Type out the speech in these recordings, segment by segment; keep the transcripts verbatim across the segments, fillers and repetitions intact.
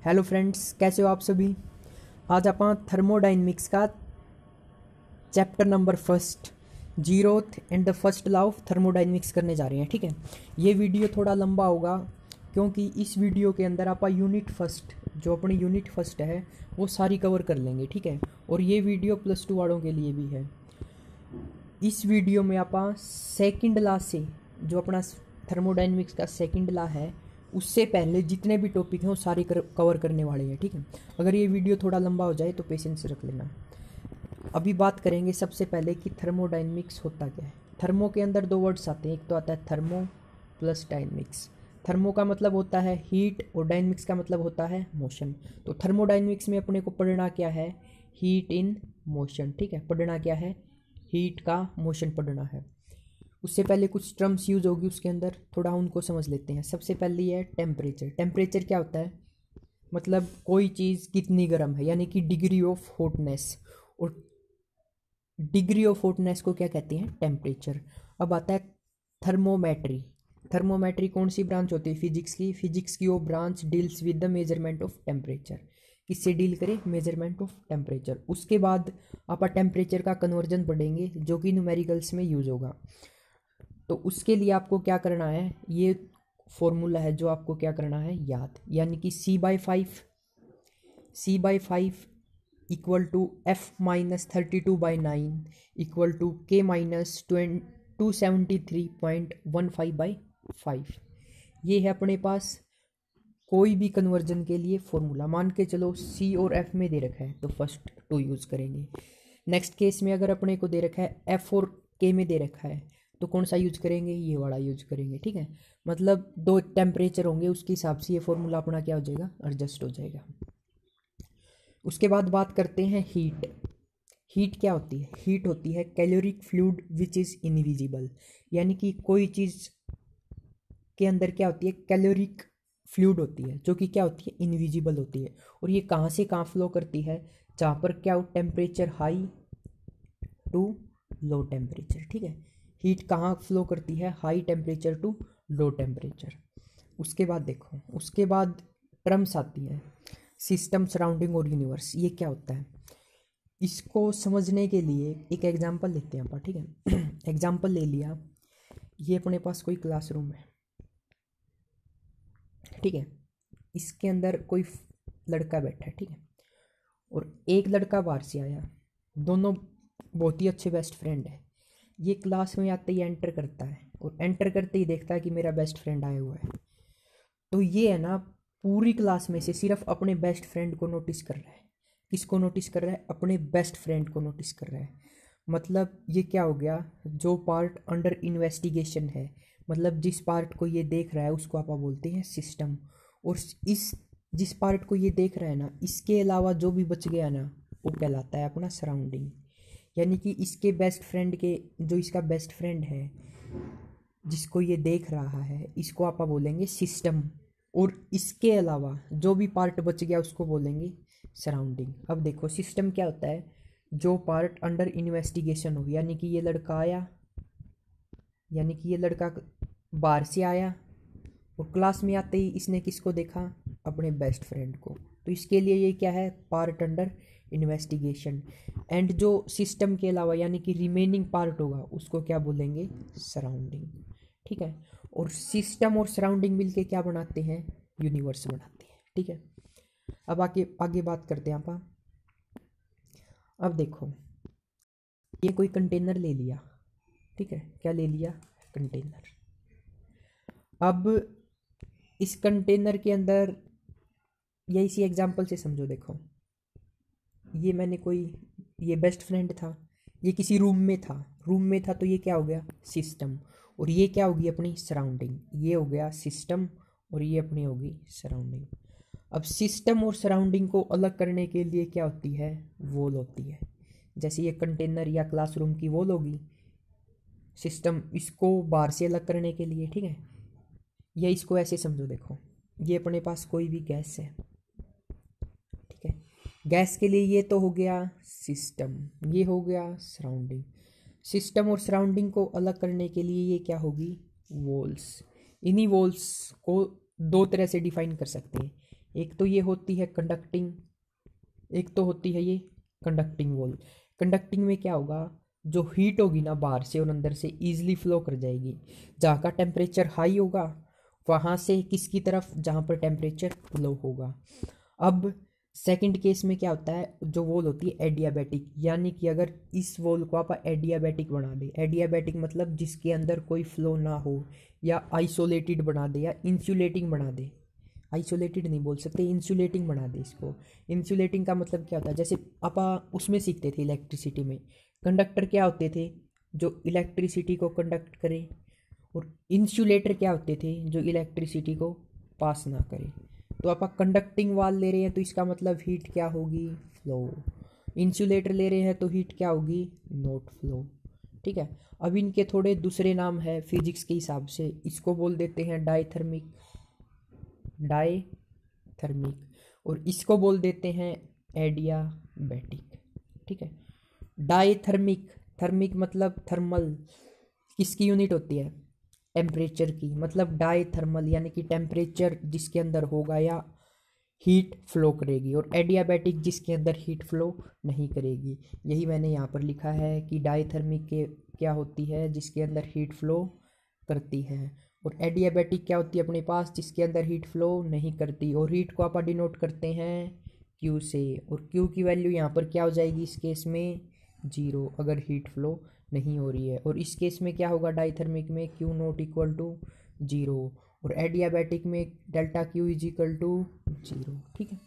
Hello friends, कैसे हो आप सभी। आज आप थर्मोडाइनमिक्स का chapter number first zeroth and the first law of thermodynamics करने जा रहे हैं। ठीक है, ये वीडियो थोड़ा लंबा होगा क्योंकि इस वीडियो के अंदर आप यूनिट फर्स्ट जो अपनी यूनिट फर्स्ट है वो सारी कवर कर लेंगे। ठीक है, और ये वीडियो प्लस टू वालों के लिए भी है। इस वीडियो में आप सेकंड लॉ से जो अपना थर्मोडाइनमिक्स का सेकंड लॉ है उससे पहले जितने भी टॉपिक हैं वो सारे कर, कवर करने वाले हैं। ठीक है, अगर ये वीडियो थोड़ा लंबा हो जाए तो पेशेंस रख लेना। अभी बात करेंगे सबसे पहले कि थर्मोडाइनमिक्स होता क्या है। थर्मो के अंदर दो वर्ड्स आते हैं, एक तो आता है थर्मो प्लस डायनमिक्स। थर्मो का मतलब होता है हीट और डायनमिक्स का मतलब होता है मोशन। तो थर्मोडाइनमिक्स में अपने को पढ़ना क्या है, हीट इन मोशन। ठीक है, पढ़ना क्या है, हीट का मोशन पढ़ना है। उससे पहले कुछ टर्म्स यूज होगी उसके अंदर, थोड़ा उनको समझ लेते हैं। सबसे पहले है टेम्परेचर। टेम्परेचर क्या होता है, मतलब कोई चीज़ कितनी गर्म है, यानी कि डिग्री ऑफ हॉटनेस। और डिग्री ऑफ हॉटनेस को क्या कहते हैं, टेम्परेचर। अब आता है थर्मोमेट्री। थर्मोमेट्री कौन सी ब्रांच होती है, फिजिक्स की। फिजिक्स की वो branch deals with the measurement of temperature. किससे डील करें, मेजरमेंट ऑफ टेम्परेचर। उसके बाद आप टेम्परेचर का कन्वर्जन पढ़ेंगे जो कि न्यूमेरिकल्स में यूज होगा। तो उसके लिए आपको क्या करना है, ये फॉर्मूला है जो आपको क्या करना है याद, यानी कि C by five C by five equal to F minus thirty two by nine equal to K minus two seventy three point one five by five. ये है अपने पास कोई भी कन्वर्जन के लिए फॉर्मूला। मान के चलो सी और एफ में दे रखा है तो फर्स्ट टू यूज़ करेंगे। नेक्स्ट केस में अगर अपने को दे रखा है एफ और के में दे रखा है तो कौन सा यूज करेंगे, ये वाला यूज करेंगे। ठीक है, मतलब दो टेम्परेचर होंगे उसके हिसाब से ये फॉर्मूला अपना क्या हो जाएगा, एडजस्ट हो जाएगा। उसके बाद बात करते हैं हीट। हीट क्या होती है, हीट होती है caloric fluid which is invisible. यानी कि कोई चीज़ के अंदर क्या होती है, कैलोरिक फ्लूइड होती है जो कि क्या होती है, इनविजिबल होती है। और ये कहाँ से कहाँ फ्लो करती है, जहाँ पर क्या हो, temperature high to low temperature. ठीक है, हीट कहाँ फ्लो करती है, high temperature to low temperature. उसके बाद देखो, उसके बाद टर्म्स आती है सिस्टम, सराउंडिंग और यूनिवर्स। ये क्या होता है, इसको समझने के लिए एक एग्जांपल लेते हैं अपन। ठीक है, एग्जांपल ले लिया, ये अपने पास कोई क्लासरूम है। ठीक है, इसके अंदर कोई लड़का बैठा है। ठीक है, और एक लड़का बाहर से आया, दोनों बहुत ही अच्छे बेस्ट फ्रेंड है। ये क्लास में आते ही एंटर करता है और एंटर करते ही देखता है कि मेरा बेस्ट फ्रेंड आया हुआ है। तो ये है ना, पूरी क्लास में से सिर्फ अपने बेस्ट फ्रेंड को नोटिस कर रहा है। किसको नोटिस कर रहा है, अपने बेस्ट फ्रेंड को नोटिस कर रहा है। मतलब ये क्या हो गया, जो पार्ट अंडर इन्वेस्टिगेशन है, मतलब जिस पार्ट को ये देख रहा है उसको आप बोलते हैं सिस्टम। और इस जिस पार्ट को ये देख रहा है ना, इसके अलावा जो भी बच गया ना वो कहलाता है अपना सराउंडिंग। यानी कि इसके बेस्ट फ्रेंड के, जो इसका बेस्ट फ्रेंड है जिसको ये देख रहा है, इसको आप बोलेंगे सिस्टम। और इसके अलावा जो भी पार्ट बच गया उसको बोलेंगे सराउंडिंग। अब देखो सिस्टम क्या होता है, जो पार्ट अंडर इन्वेस्टिगेशन हो। यानी कि ये लड़का आया, यानी कि ये लड़का बाहर से आया और क्लास में आते ही इसने किसको देखा, अपने बेस्ट फ्रेंड को। तो इसके लिए ये क्या है, पार्ट अंडर इन्वेस्टिगेशन। एंड जो सिस्टम के अलावा यानी कि रिमेनिंग पार्ट होगा उसको क्या बोलेंगे, सराउंडिंग। ठीक है, और सिस्टम और सराउंडिंग मिलके क्या बनाते हैं, यूनिवर्स बनाते हैं। ठीक है, अब आगे आगे बात करते हैं आप। अब देखो, ये कोई कंटेनर ले लिया। ठीक है, क्या ले लिया, कंटेनर। अब इस कंटेनर के अंदर, या इसी एग्जांपल से समझो, देखो ये मैंने कोई, ये बेस्ट फ्रेंड था, ये किसी रूम में था रूम में था तो ये क्या हो गया, सिस्टम। और ये क्या होगी, अपनी सराउंडिंग। ये हो गया सिस्टम और ये अपनी होगी सराउंडिंग। अब सिस्टम और सराउंडिंग को अलग करने के लिए क्या होती है, वॉल होती है। जैसे ये कंटेनर या क्लासरूम की वॉल होगी, सिस्टम इसको बाहर से अलग करने के लिए। ठीक है, या इसको ऐसे समझो, देखो ये अपने पास कोई भी गैस है। ठीक है, गैस के लिए ये तो हो गया सिस्टम, ये हो गया सराउंडिंग। सिस्टम और सराउंडिंग को अलग करने के लिए ये क्या होगी, वॉल्स। इन्हीं वॉल्स को दो तरह से डिफाइन कर सकते हैं। एक तो ये होती है कंडक्टिंग, एक तो होती है ये कंडक्टिंग वॉल। कंडक्टिंग में क्या होगा, जो हीट होगी ना बाहर से और अंदर से ईजिली फ्लो कर जाएगी। जहाँ का टेम्परेचर हाई होगा वहाँ से किसकी तरफ, जहाँ पर टेम्परेचर लो होगा। अब सेकंड केस में क्या होता है, जो वॉल होती है एडियाबैटिक, यानी कि अगर इस वॉल को आप एडियाबैटिक बना दे, एडियाबैटिक मतलब जिसके अंदर कोई फ्लो ना हो, या आइसोलेटेड बना दे, या इंसुलेटिंग बना दे। आइसोलेटेड नहीं बोल सकते, इंसुलेटिंग बना दे इसको। इंसुलेटिंग का मतलब क्या होता है, जैसे आप उसमें सीखते थे इलेक्ट्रिसिटी में, कंडक्टर क्या होते थे, जो इलेक्ट्रिसिटी को कंडक्ट करें, और इंसुलेटर क्या होते थे, जो इलेक्ट्रिसिटी को पास ना करें। तो आप कंडक्टिंग वाल ले रहे हैं तो इसका मतलब हीट क्या होगी, फ्लो। इंसुलेटर ले रहे हैं तो हीट क्या होगी, नॉट फ्लो। ठीक है। अब इनके थोड़े दूसरे नाम है फिजिक्स के हिसाब से, इसको बोल देते हैं डायथर्मिक, डायथर्मिक, और इसको बोल देते हैं एडियाबैटिक। ठीक है। डायथर्मिक, थर्मिक मतलब थर्मल, किसकी यूनिट होती है, टेम्परेचर की, मतलब डाई थर्मल यानी कि टेम्परेचर जिसके अंदर होगा या हीट फ्लो करेगी, और एडियाबैटिक जिसके अंदर हीट फ्लो नहीं करेगी। यही मैंने यहाँ पर लिखा है कि डायथर्मिक के क्या होती है, जिसके अंदर हीट फ्लो करती है, और एडियाबैटिक क्या होती है अपने पास, जिसके अंदर हीट फ्लो नहीं करती। और हीट को आप डिनोट करते हैं क्यू से, और क्यू की वैल्यू यहाँ पर क्या हो जाएगी इस केस में, जीरो, अगर हीट फ्लो नहीं हो रही है। और इस केस में क्या होगा, डायथर्मिक में Q not equal to zero, और एडियाबैटिक में delta Q is equal to zero. ठीक है।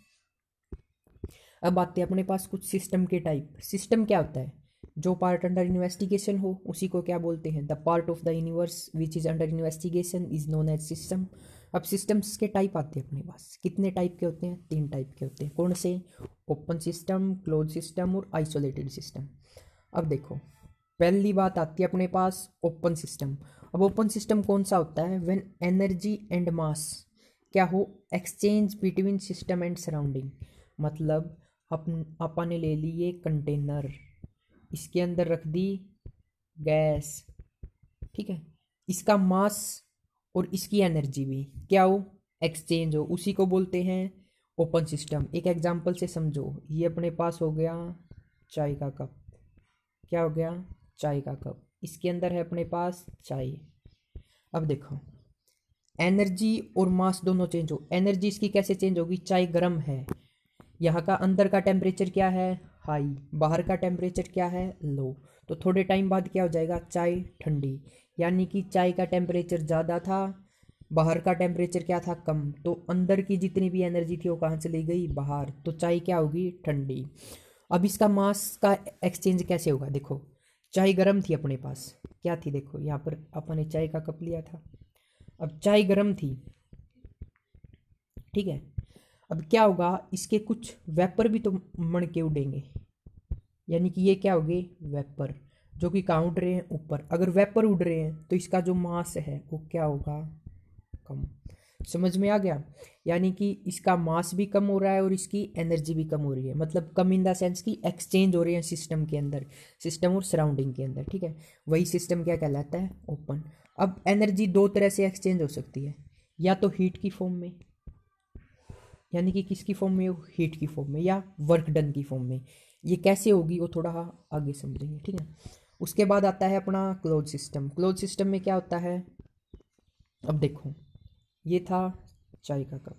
अब आते हैं अपने पास कुछ सिस्टम के टाइप। सिस्टम क्या होता है, जो पार्ट अंडर इन्वेस्टिगेशन हो उसी को क्या बोलते हैं, the part of the universe which is under investigation is known as system. अब सिस्टम्स के टाइप आते हैं अपने पास, कितने टाइप के होते हैं, तीन टाइप के होते हैं। कौन से, ओपन सिस्टम, क्लोज सिस्टम और आइसोलेटेड सिस्टम। अब देखो पहली बात आती है अपने पास ओपन सिस्टम। अब ओपन सिस्टम कौन सा होता है, व्हेन एनर्जी एंड मास क्या हो, exchange between system and surrounding. मतलब अपन अपन ने ले ली ये कंटेनर, इसके अंदर रख दी गैस, ठीक है, इसका मास और इसकी एनर्जी भी क्या हो, एक्सचेंज हो, उसी को बोलते हैं ओपन सिस्टम। एक एग्जांपल से समझो, ये अपने पास हो गया चाय का कप, क्या हो गया, चाय का कप, इसके अंदर है अपने पास चाय। अब देखो एनर्जी और मास दोनों चेंज हो, एनर्जी इसकी कैसे चेंज होगी, चाय गर्म है, यहाँ का अंदर का टेम्परेचर क्या है, हाई, बाहर का टेम्परेचर क्या है, लो, तो थोड़े टाइम बाद क्या हो जाएगा, चाय ठंडी, यानी कि चाय का टेम्परेचर ज़्यादा था, बाहर का टेम्परेचर क्या था, कम, तो अंदर की जितनी भी एनर्जी थी वो कहाँ चली गई, बाहर, तो चाय क्या होगी, ठंडी। अब इसका मास का एक्सचेंज कैसे होगा, देखो चाय गर्म थी अपने पास, क्या थी, देखो यहाँ पर अपन ने चाय का कप लिया था, अब चाय गर्म थी, ठीक है। अब क्या होगा, इसके कुछ वेपर भी तो मण के उड़ेंगे, यानी कि ये क्या हो गए, वेपर, जो कि कहाँ उड़ रहे हैं, ऊपर। अगर वेपर उड़ रहे हैं तो इसका जो मास है वो क्या होगा, कम। समझ में आ गया, यानी कि इसका मास भी कम हो रहा है और इसकी एनर्जी भी कम हो रही है, मतलब कम इन द सेंस कि एक्सचेंज हो रहे हैं सिस्टम के अंदर, सिस्टम और सराउंडिंग के अंदर, ठीक है। वही सिस्टम क्या कहलाता है, ओपन। अब एनर्जी दो तरह से एक्सचेंज हो सकती है, या तो हीट की फॉर्म में, यानी कि किसकी फॉर्म में, हीट की फॉर्म में, या वर्क डन की फॉर्म में। ये कैसे होगी वो थोड़ा आगे समझेंगे, ठीक है। उसके बाद आता है अपना क्लोज सिस्टम। क्लोज सिस्टम में क्या होता है, अब देखो ये था चाय का कप,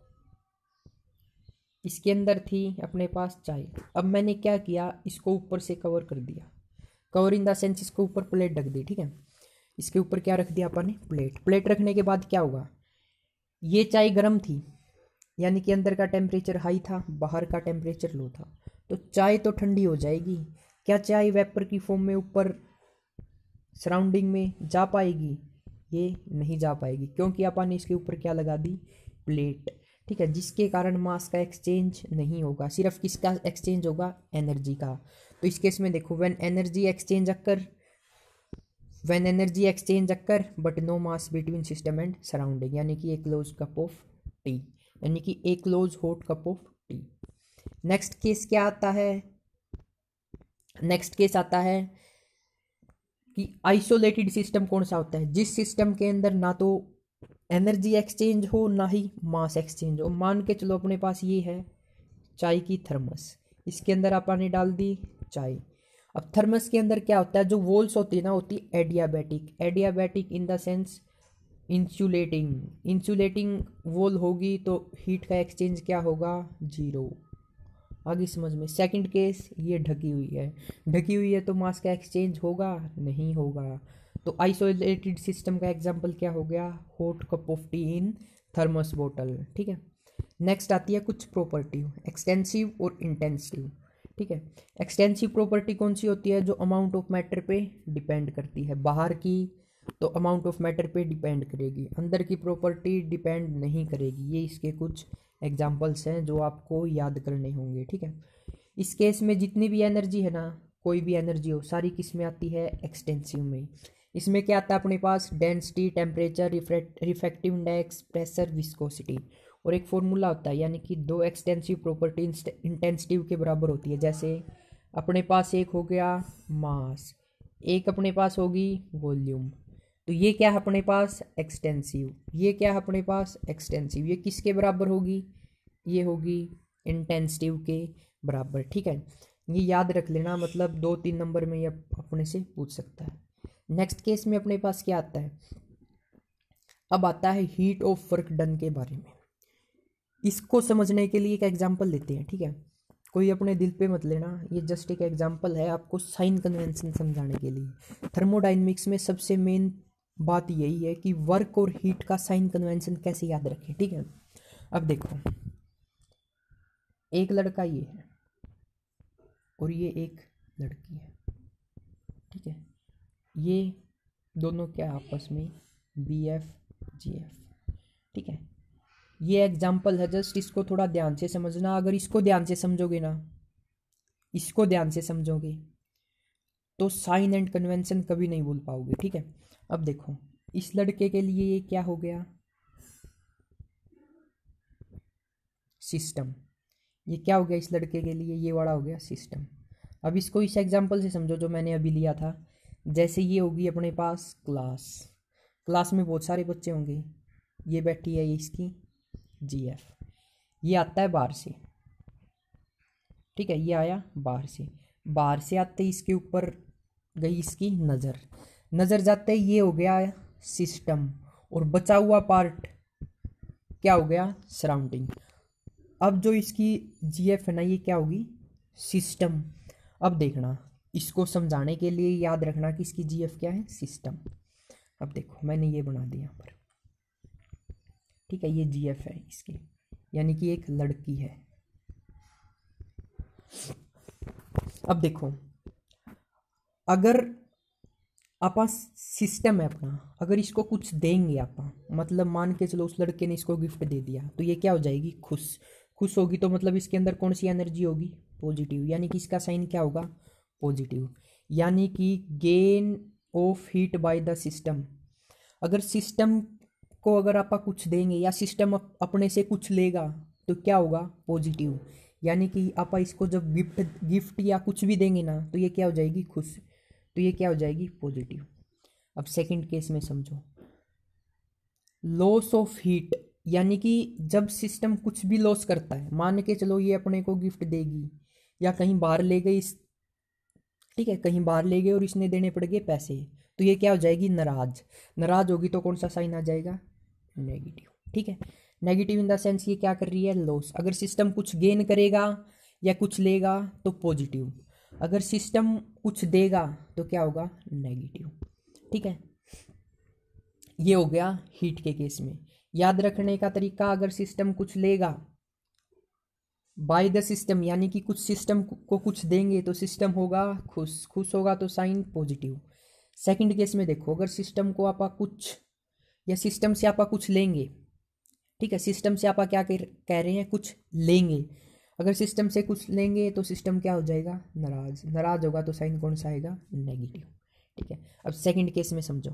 इसके अंदर थी अपने पास चाय, अब मैंने क्या किया, इसको ऊपर से कवर कर दिया, कवर इन द सेंस इसको ऊपर प्लेट रख दी, ठीक है। इसके ऊपर क्या रख दिया अपन ने, प्लेट। प्लेट रखने के बाद क्या होगा, ये चाय गर्म थी, यानी कि अंदर का टेम्परेचर हाई था, बाहर का टेम्परेचर लो था, तो चाय तो ठंडी हो जाएगी। क्या चाय वेपर की फॉर्म में ऊपर सराउंडिंग में जा पाएगी, ये नहीं जा पाएगी, क्योंकि अपन ने इसके ऊपर क्या लगा दी, प्लेट, ठीक है, जिसके कारण मास का एक्सचेंज नहीं होगा, सिर्फ किसका एक्सचेंज होगा, एनर्जी का। तो इस केस में देखो, when energy exchange occur, when energy exchange occur but no mass between system and surrounding, यानी कि एक क्लोज कप ऑफ टी, यानी कि एक close hot cup of tea. Next case क्या आता है, नेक्स्ट केस आता है कि आइसोलेटेड सिस्टम कौन सा होता है, जिस सिस्टम के अंदर ना तो एनर्जी एक्सचेंज हो ना ही मास एक्सचेंज हो। मान के चलो अपने पास ये है चाय की थर्मस, इसके अंदर आपने डाल दी चाय। अब थर्मस के अंदर क्या होता है, जो वॉल्स होती है ना होती है adiabatic. Adiabatic in the sense insulating. Insulating wall होगी तो हीट का एक्सचेंज क्या होगा, जीरो। आगे समझ में। सेकंड केस, ये ढकी हुई है, ढकी हुई है तो मास का एक्सचेंज होगा, नहीं होगा। तो आइसोलेटेड सिस्टम का एग्जांपल क्या हो गया, hot cup of tea in thermos बोतल। ठीक है। नेक्स्ट आती है कुछ प्रॉपर्टी, एक्सटेंसिव और इंटेंसिव। ठीक है। एक्सटेंसिव प्रॉपर्टी कौन सी होती है, जो अमाउंट ऑफ मैटर पे डिपेंड करती है। बाहर की तो अमाउंट ऑफ मैटर पे डिपेंड करेगी, अंदर की प्रॉपर्टी डिपेंड नहीं करेगी। ये इसके कुछ एग्जांपल्स हैं जो आपको याद करने होंगे। ठीक है। इस केस में जितनी भी एनर्जी है ना, कोई भी एनर्जी हो, सारी किस में आती है, एक्सटेंसिव में। इसमें क्या आता है अपने पास, density, temperature, refractive index, pressure, viscosity, और एक फॉर्मूला होता है, यानी कि दो एक्सटेंसिव प्रॉपर्टी इंटेंसिव के बराबर होती है। जैसे अपने पास एक हो गया मास, एक अपने पास होगी वॉल्यूम। तो ये क्या है अपने पास, एक्सटेंसिव। ये क्या है अपने पास, एक्सटेंसिव। ये किसके बराबर होगी, ये होगी इंटेंसिव के बराबर। ठीक है। ये याद रख लेना, मतलब दो तीन नंबर में ये अपने से पूछ सकता है। नेक्स्ट केस में अपने पास क्या आता है, अब आता है हीट ऑफ वर्क डन के बारे में। इसको समझने के लिए एक एग्जांपल लेते हैं। ठीक है। कोई अपने दिल पे मत लेना, ये जस्ट एक एग्जांपल है आपको साइन कन्वेंशन समझाने के लिए। थर्मोडायनेमिक्स में सबसे मेन बात यही है कि वर्क और हीट का साइन कन्वेंशन कैसे याद रखें। ठीक है। अब देखो, एक लड़का ये है और ये एक लड़की है। ठीक है। ये दोनों क्या आपस में बी एफ जी एफ। ठीक है। ये एग्जाम्पल है, जस्ट इसको थोड़ा ध्यान से समझना। अगर इसको ध्यान से समझोगे ना, इसको ध्यान से समझोगे तो साइन एंड कन्वेंशन कभी नहीं भूल पाओगे। ठीक है। अब देखो, इस लड़के के लिए ये क्या हो गया, सिस्टम। ये क्या हो गया इस लड़के के लिए, ये वाला हो गया सिस्टम। अब इसको इस एग्जाम्पल से समझो जो मैंने अभी लिया था। जैसे ये होगी अपने पास क्लास, क्लास में बहुत सारे बच्चे होंगे, ये बैठी है ये इसकी जी एफ। ये आता है बाहर से। ठीक है। ये आया बाहर से, बाहर से आते ही इसके ऊपर गई इसकी नज़र, नज़र जाते ही ये हो गया सिस्टम, और बचा हुआ पार्ट क्या हो गया, सराउंडिंग। अब जो इसकी जीएफ है ना, ये क्या होगी, सिस्टम। अब देखना, इसको समझाने के लिए याद रखना कि इसकी जीएफ क्या है, सिस्टम। अब देखो मैंने ये बना दिया यहाँ पर। ठीक है। ये जीएफ है इसकी, यानी कि एक लड़की है। अब देखो, अगर आपा सिस्टम है अपना, अगर इसको कुछ देंगे आपा, मतलब मान के चलो उस लड़के ने इसको गिफ्ट दे दिया, तो ये क्या हो जाएगी, खुश। खुश होगी तो मतलब इसके अंदर कौन सी एनर्जी होगी, पॉजिटिव, यानी कि इसका साइन क्या होगा, पॉजिटिव। यानी कि gain of heat by the system. अगर सिस्टम को अगर आपा कुछ देंगे या सिस्टम अपने से कुछ लेगा तो क्या होगा, पॉजिटिव। यानी कि आपा इसको जब गिफ्ट गिफ्ट या कुछ भी देंगे ना, तो ये क्या हो जाएगी, खुश, तो ये क्या हो जाएगी, पॉजिटिव। अब सेकंड केस में समझो, लॉस ऑफ हीट, यानी कि जब सिस्टम कुछ भी लॉस करता है, मान के चलो ये अपने को गिफ्ट देगी या कहीं बाहर ले गई, ठीक है, कहीं बाहर ले गए और इसने देने पड़ गए पैसे, तो ये क्या हो जाएगी, नाराज। नाराज होगी तो कौन सा साइन आ जाएगा, नेगेटिव। ठीक है। नेगेटिव इन द सेंस ये क्या कर रही है, लॉस। अगर सिस्टम कुछ गेन करेगा या कुछ लेगा तो पॉजिटिव, अगर सिस्टम कुछ देगा तो क्या होगा, नेगेटिव। ठीक है। ये हो गया हीट के केस में। याद रखने का तरीका, अगर सिस्टम कुछ लेगा बाय द सिस्टम, यानी कि कुछ सिस्टम को कुछ देंगे तो सिस्टम होगा खुश, खुश होगा तो साइन पॉजिटिव। सेकंड केस में देखो, अगर सिस्टम को आपा कुछ या सिस्टम से आपा कुछ लेंगे, ठीक है, सिस्टम से आपा क्या कह रहे हैं, कुछ लेंगे। अगर सिस्टम से कुछ लेंगे तो सिस्टम क्या हो जाएगा, नाराज। नाराज होगा तो साइन कौन सा आएगा, नेगेटिव। ठीक है। अब सेकंड केस में समझो,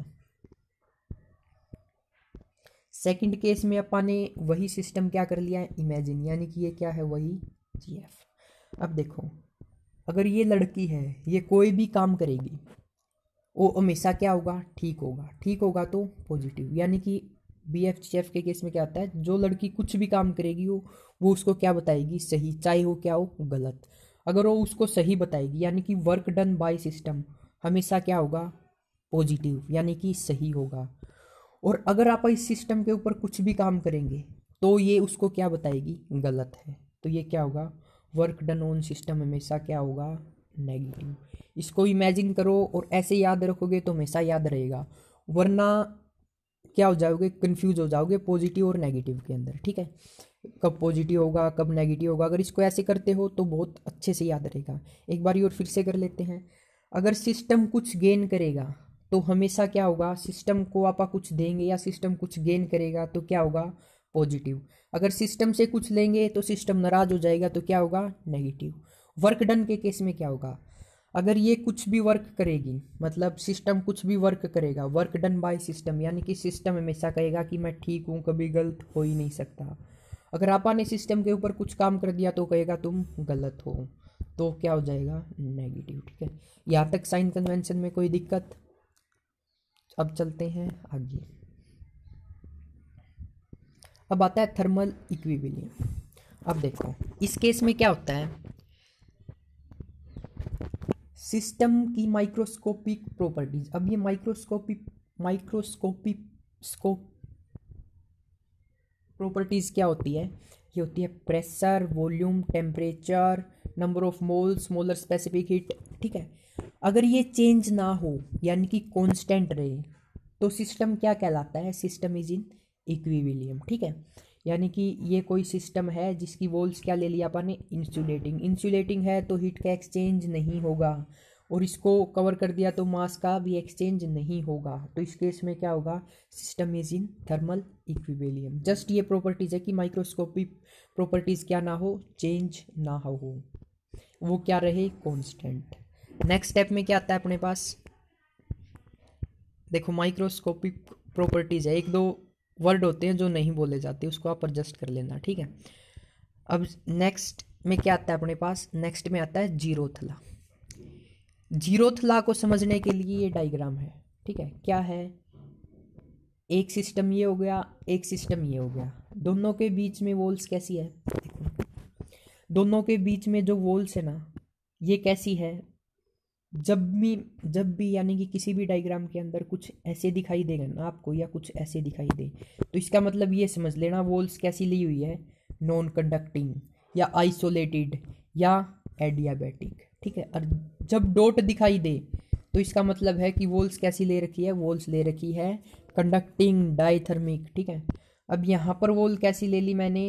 सेकंड केस में अपन ने वही सिस्टम क्या कर लिया है, इमेजिन, यानी कि ये क्या है, वही जीएफ। अब देखो, अगर ये लड़की है, ये कोई भी काम करेगी वो हमेशा क्या होगा, ठीक होगा। ठीक होगा तो पॉजिटिव, यानी कि बी एफ सी एफ के केस में क्या होता है, जो लड़की कुछ भी काम करेगी वो वो उसको क्या बताएगी, सही, चाहे वो क्या हो गलत। अगर वो उसको सही बताएगी यानी कि वर्क डन बाय सिस्टम हमेशा क्या होगा, पॉजिटिव यानी कि सही होगा। और अगर आप इस सिस्टम के ऊपर कुछ भी काम करेंगे तो ये उसको क्या बताएगी, गलत है। तो ये क्या होगा, वर्क डन ऑन सिस्टम हमेशा क्या होगा, नेगेटिव। इसको इमेजिन करो और ऐसे याद रखोगे तो हमेशा याद रहेगा, वरना क्या हो जाओगे, कंफ्यूज हो जाओगे पॉजिटिव और नेगेटिव के अंदर। ठीक है, कब पॉजिटिव होगा कब नेगेटिव होगा, अगर इसको ऐसे करते हो तो बहुत अच्छे से याद रहेगा। एक बार और फिर से कर लेते हैं। अगर सिस्टम कुछ गेन करेगा तो हमेशा क्या होगा, सिस्टम को आप कुछ देंगे या सिस्टम कुछ गेन करेगा तो क्या होगा, पॉजिटिव। अगर सिस्टम से कुछ लेंगे तो सिस्टम नाराज हो जाएगा तो क्या होगा, नेगेटिव। वर्क डन के केस में क्या होगा, अगर ये कुछ भी वर्क करेगी, मतलब सिस्टम कुछ भी वर्क करेगा, वर्क डन बाय सिस्टम यानी कि सिस्टम हमेशा कहेगा कि मैं ठीक हूँ, कभी गलत हो ही नहीं सकता। अगर आपा ने सिस्टम के ऊपर कुछ काम कर दिया तो कहेगा तुम गलत हो, तो क्या हो जाएगा, नेगेटिव। ठीक है, यहाँ तक साइन कन्वेंशन में कोई दिक्कत। अब चलते हैं आगे। अब आता है थर्मल इक्विलिब्रियम। अब देखो इस केस में क्या होता है, सिस्टम की माइक्रोस्कोपिक प्रॉपर्टीज। अब ये माइक्रोस्कोपिक माइक्रोस्कोपिक स्कोप प्रॉपर्टीज क्या होती है, ये होती है pressure, volume, temperature, number of moles, molar specific heat. ठीक है, अगर ये चेंज ना हो यानी कि कांस्टेंट रहे तो सिस्टम क्या कहलाता है, सिस्टम इज इन इक्विलिब्रियम। ठीक है, यानी कि ये कोई सिस्टम है जिसकी वॉल्स क्या ले लिया अपन ने, इंसुलेटिंग। इंसुलेटिंग है तो हीट का एक्सचेंज नहीं होगा, और इसको कवर कर दिया तो मास का भी एक्सचेंज नहीं होगा। तो इस केस में क्या होगा, system is in thermal equilibrium. Just ये प्रॉपर्टीज है कि माइक्रोस्कोपिक प्रॉपर्टीज क्या ना हो, चेंज ना हो, वो क्या रहे, कांस्टेंट। नेक्स्ट स्टेप में क्या आता है अपने पास, देखो माइक्रोस्कोपिक प्रॉपर्टीज है, एक दो वर्ड होते हैं जो नहीं बोले जाते, उसको आप एडजस्ट कर लेना। ठीक है, अब नेक्स्ट में क्या आता है अपने पास, नेक्स्ट में आता है जीरोथ लॉ। जीरोथ लॉ को समझने के लिए ये डायग्राम है। ठीक है, क्या है, एक सिस्टम ये हो गया, एक सिस्टम ये हो गया, दोनों के बीच में वॉल्स कैसी है, देखो दोनों के बीच में जो वॉल्स है ना, ये कैसी है, जब भी जब भी यानी कि किसी भी डायग्राम के अंदर कुछ ऐसे दिखाई देगा ना आपको, या कुछ ऐसे दिखाई दे, तो इसका मतलब ये समझ लेना वॉल्स कैसी ली हुई है, नॉन कंडक्टिंग या आइसोलेटेड या एडियाबैटिक। ठीक है, और जब डॉट दिखाई दे तो इसका मतलब है कि वॉल्स कैसी ले रखी है, वॉल्स ले रखी है कंडक्टिंग डाइथर्मिक। ठीक है, अब यहाँ पर वॉल कैसी ले ली मैंने,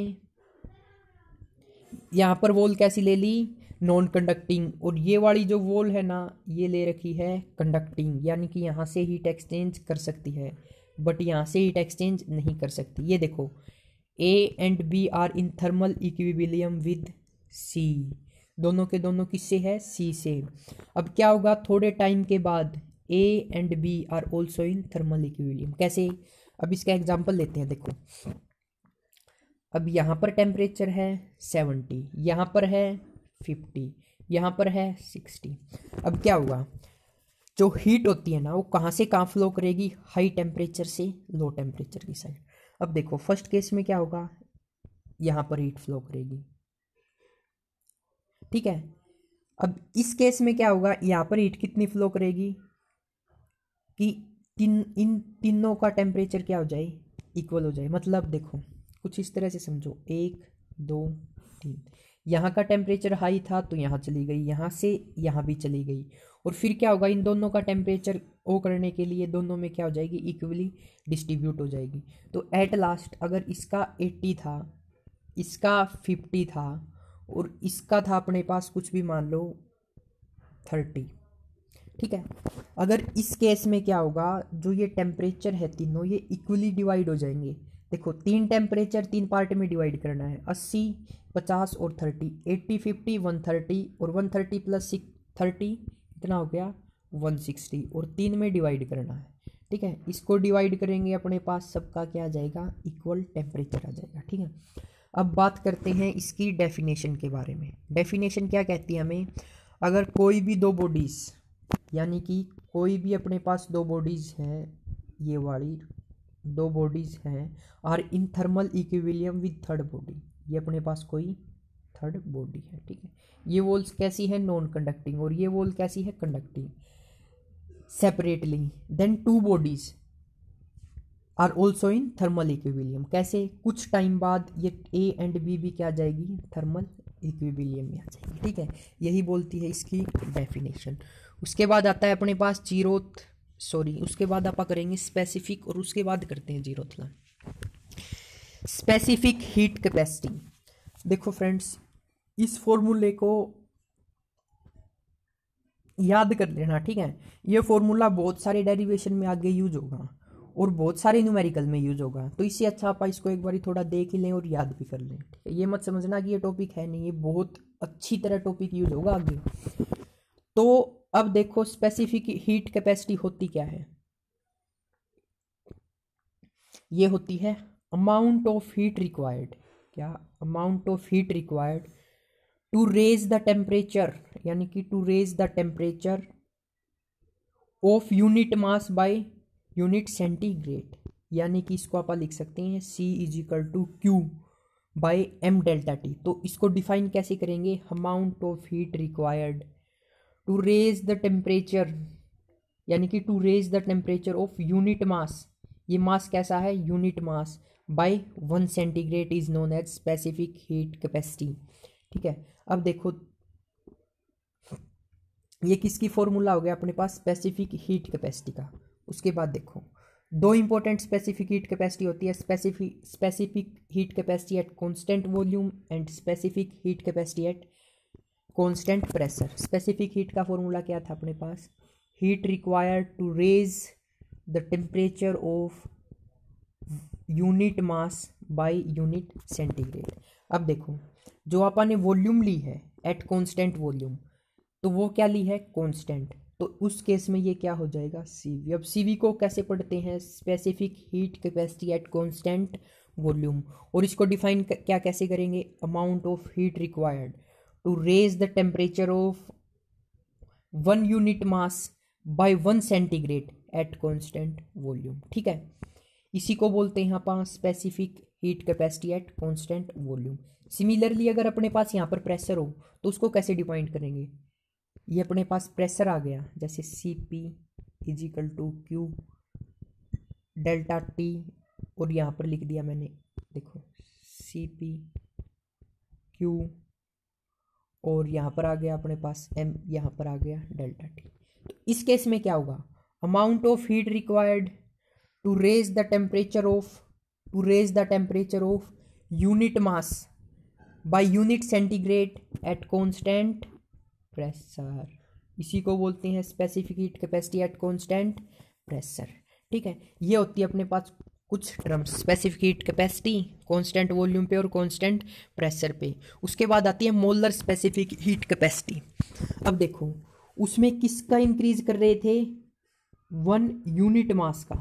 यहाँ पर वॉल कैसी ले ली, नॉन कंडक्टिंग, और ये वाली जो वॉल है ना ये ले रखी है कंडक्टिंग, यानी कि यहाँ से हीट एक्सचेंज कर सकती है, बट यहाँ से हीट एक्सचेंज नहीं कर सकती। ये देखो A and B are in thermal equilibrium with C, दोनों के दोनों किससे है, सी से। अब क्या होगा, थोड़े टाइम के बाद A and B are also in thermal equilibrium. कैसे, अब इसका एग्जाम्पल लेते हैं। देखो अब यहाँ पर टेम्परेचर है सेवेंटी, यहाँ पर है फिफ्टी, यहाँ पर है सिक्सटी। अब क्या हुआ, जो हीट होती है ना वो कहाँ से कहाँ फ्लो करेगी, हाई टेम्परेचर से लो टेम्परेचर की साइड। अब देखो फर्स्ट केस में क्या होगा, यहाँ पर हीट फ्लो करेगी। ठीक है, अब इस केस में क्या होगा, यहाँ पर हीट कितनी फ्लो करेगी कि तीन इन तीनों का टेम्परेचर क्या हो जाए, इक्वल हो जाए। मतलब देखो कुछ इस तरह से समझो, एक दो तीन, यहाँ का टेम्परेचर हाई था तो यहाँ चली गई, यहाँ से यहाँ भी चली गई, और फिर क्या होगा, इन दोनों का टेम्परेचर ओ करने के लिए दोनों में क्या हो जाएगी, इक्वली डिस्ट्रीब्यूट हो जाएगी। तो एट लास्ट अगर इसका एट्टी था, इसका फिफ्टी था, और इसका था अपने पास कुछ भी मान लो थर्टी। ठीक है, अगर इस केस में क्या होगा, जो ये टेम्परेचर है तीनों ये इक्वली डिवाइड हो जाएंगे। देखो तीन टेम्परेचर तीन पार्ट में डिवाइड करना है, अस्सी, पचास और thirty, eighty, fifty, one thirty, और वन थर्टी प्लस थर्टी कितना हो गया, वन सिक्सटी, और तीन में डिवाइड करना है। ठीक है, इसको डिवाइड करेंगे अपने पास सबका क्या आ जाएगा, इक्वल टेम्परेचर आ जाएगा। ठीक है, अब बात करते हैं इसकी डेफिनेशन के बारे में। डेफिनेशन क्या कहती है हमें, अगर कोई भी दो बॉडीज़, यानी कि कोई भी अपने पास दो बॉडीज़ हैं, ये वाली दो बॉडीज हैं are in thermal equilibrium with third body, ये अपने पास कोई थर्ड बॉडी है, ठीक है। ये वॉल्स कैसी है, नॉन कंडक्टिंग, और ये वॉल कैसी है, conducting separately. Then two bodies are also in thermal equilibrium, कैसे, कुछ टाइम बाद ये ए एंड बी भी क्या आ जाएगी, थर्मल इक्विलिब्रियम में आ जाएगी, ठीक है। यही बोलती है इसकी डेफिनेशन। उसके बाद आता है अपने पास जीरोथ, सॉरी उसके बाद आप करेंगे स्पेसिफिक, और उसके बाद करते हैं zeroth law. Specific heat capacity, देखो फ्रेंड्स इस फॉर्मूले को याद कर लेना, ठीक है। ये फॉर्मूला बहुत सारे डेरिवेशन में आगे यूज होगा और बहुत सारे न्यूमेरिकल में यूज होगा, तो इससे अच्छा आप इसको एक बार थोड़ा देख ही लें और याद भी कर लें, ठीक है। ये मत समझना कि ये टॉपिक है नहीं, ये बहुत अच्छी तरह टॉपिक यूज होगा आगे। तो अब देखो स्पेसिफिक हीट कैपेसिटी होती क्या है, ये होती है अमाउंट ऑफ हीट रिक्वायर्ड, क्या, amount of heat required to raise the temperature, यानी कि to raise the temperature of unit mass by unit centigrade, यानी कि इसको आप लिख सकते हैं C is equal to Q by M delta T. तो इसको डिफाइन कैसे करेंगे, amount of heat required to raise the temperature, यानी कि to raise the temperature of unit mass, ये मास कैसा है, unit mass by one centigrade is known as specific heat capacity, ठीक है। अब देखो ये किसकी फॉर्मूला हो गया अपने पास, स्पेसिफिक हीट कैपेसिटी का। उसके बाद देखो दो इंपॉर्टेंट स्पेसिफिक हीट कैपेसिटी होती है, specific specific heat capacity at constant volume and specific heat capacity at constant pressure. Specific heat का फॉर्मूला क्या था अपने पास, heat required to raise the temperature of unit mass by unit centigrade. अब देखो जो अपन ने वॉल्यूम ली है एट कांस्टेंट वॉल्यूम, तो वो क्या ली है, कांस्टेंट, तो उस केस में ये क्या हो जाएगा, सीवी। अब सीवी को कैसे पढ़ते हैं, specific heat capacity at constant volume, और इसको डिफाइन क्या कैसे करेंगे, amount of heat required to raise the temperature of one unit mass by one centigrade at constant volume, ठीक है। इसी को बोलते हैं अपन specific heat capacity at constant volume. Similarly अगर अपने पास यहाँ पर प्रेशर हो तो उसको कैसे डिफाइन करेंगे, ये अपने पास प्रेशर आ गया, जैसे C P is equal to Q delta T, और यहाँ पर लिख दिया मैंने, देखो सी पी क्यू, और यहाँ पर आ गया अपने पास एम, यहाँ पर आ गया डेल्टा टी। तो इस केस में क्या होगा, amount of heat required to raise the temperature of to raise the temperature of unit mass by unit centigrade at constant pressure, इसी को बोलते हैं specific heat capacity at constant pressure, ठीक है। ये होती है अपने पास कुछ terms, specific heat capacity constant volume पे और कांस्टेंट प्रेशर पे। उसके बाद आती है मोलर स्पेसिफिक हीट कैपेसिटी। अब देखो उसमें किसका इंक्रीज कर रहे थे, वन यूनिट मास का,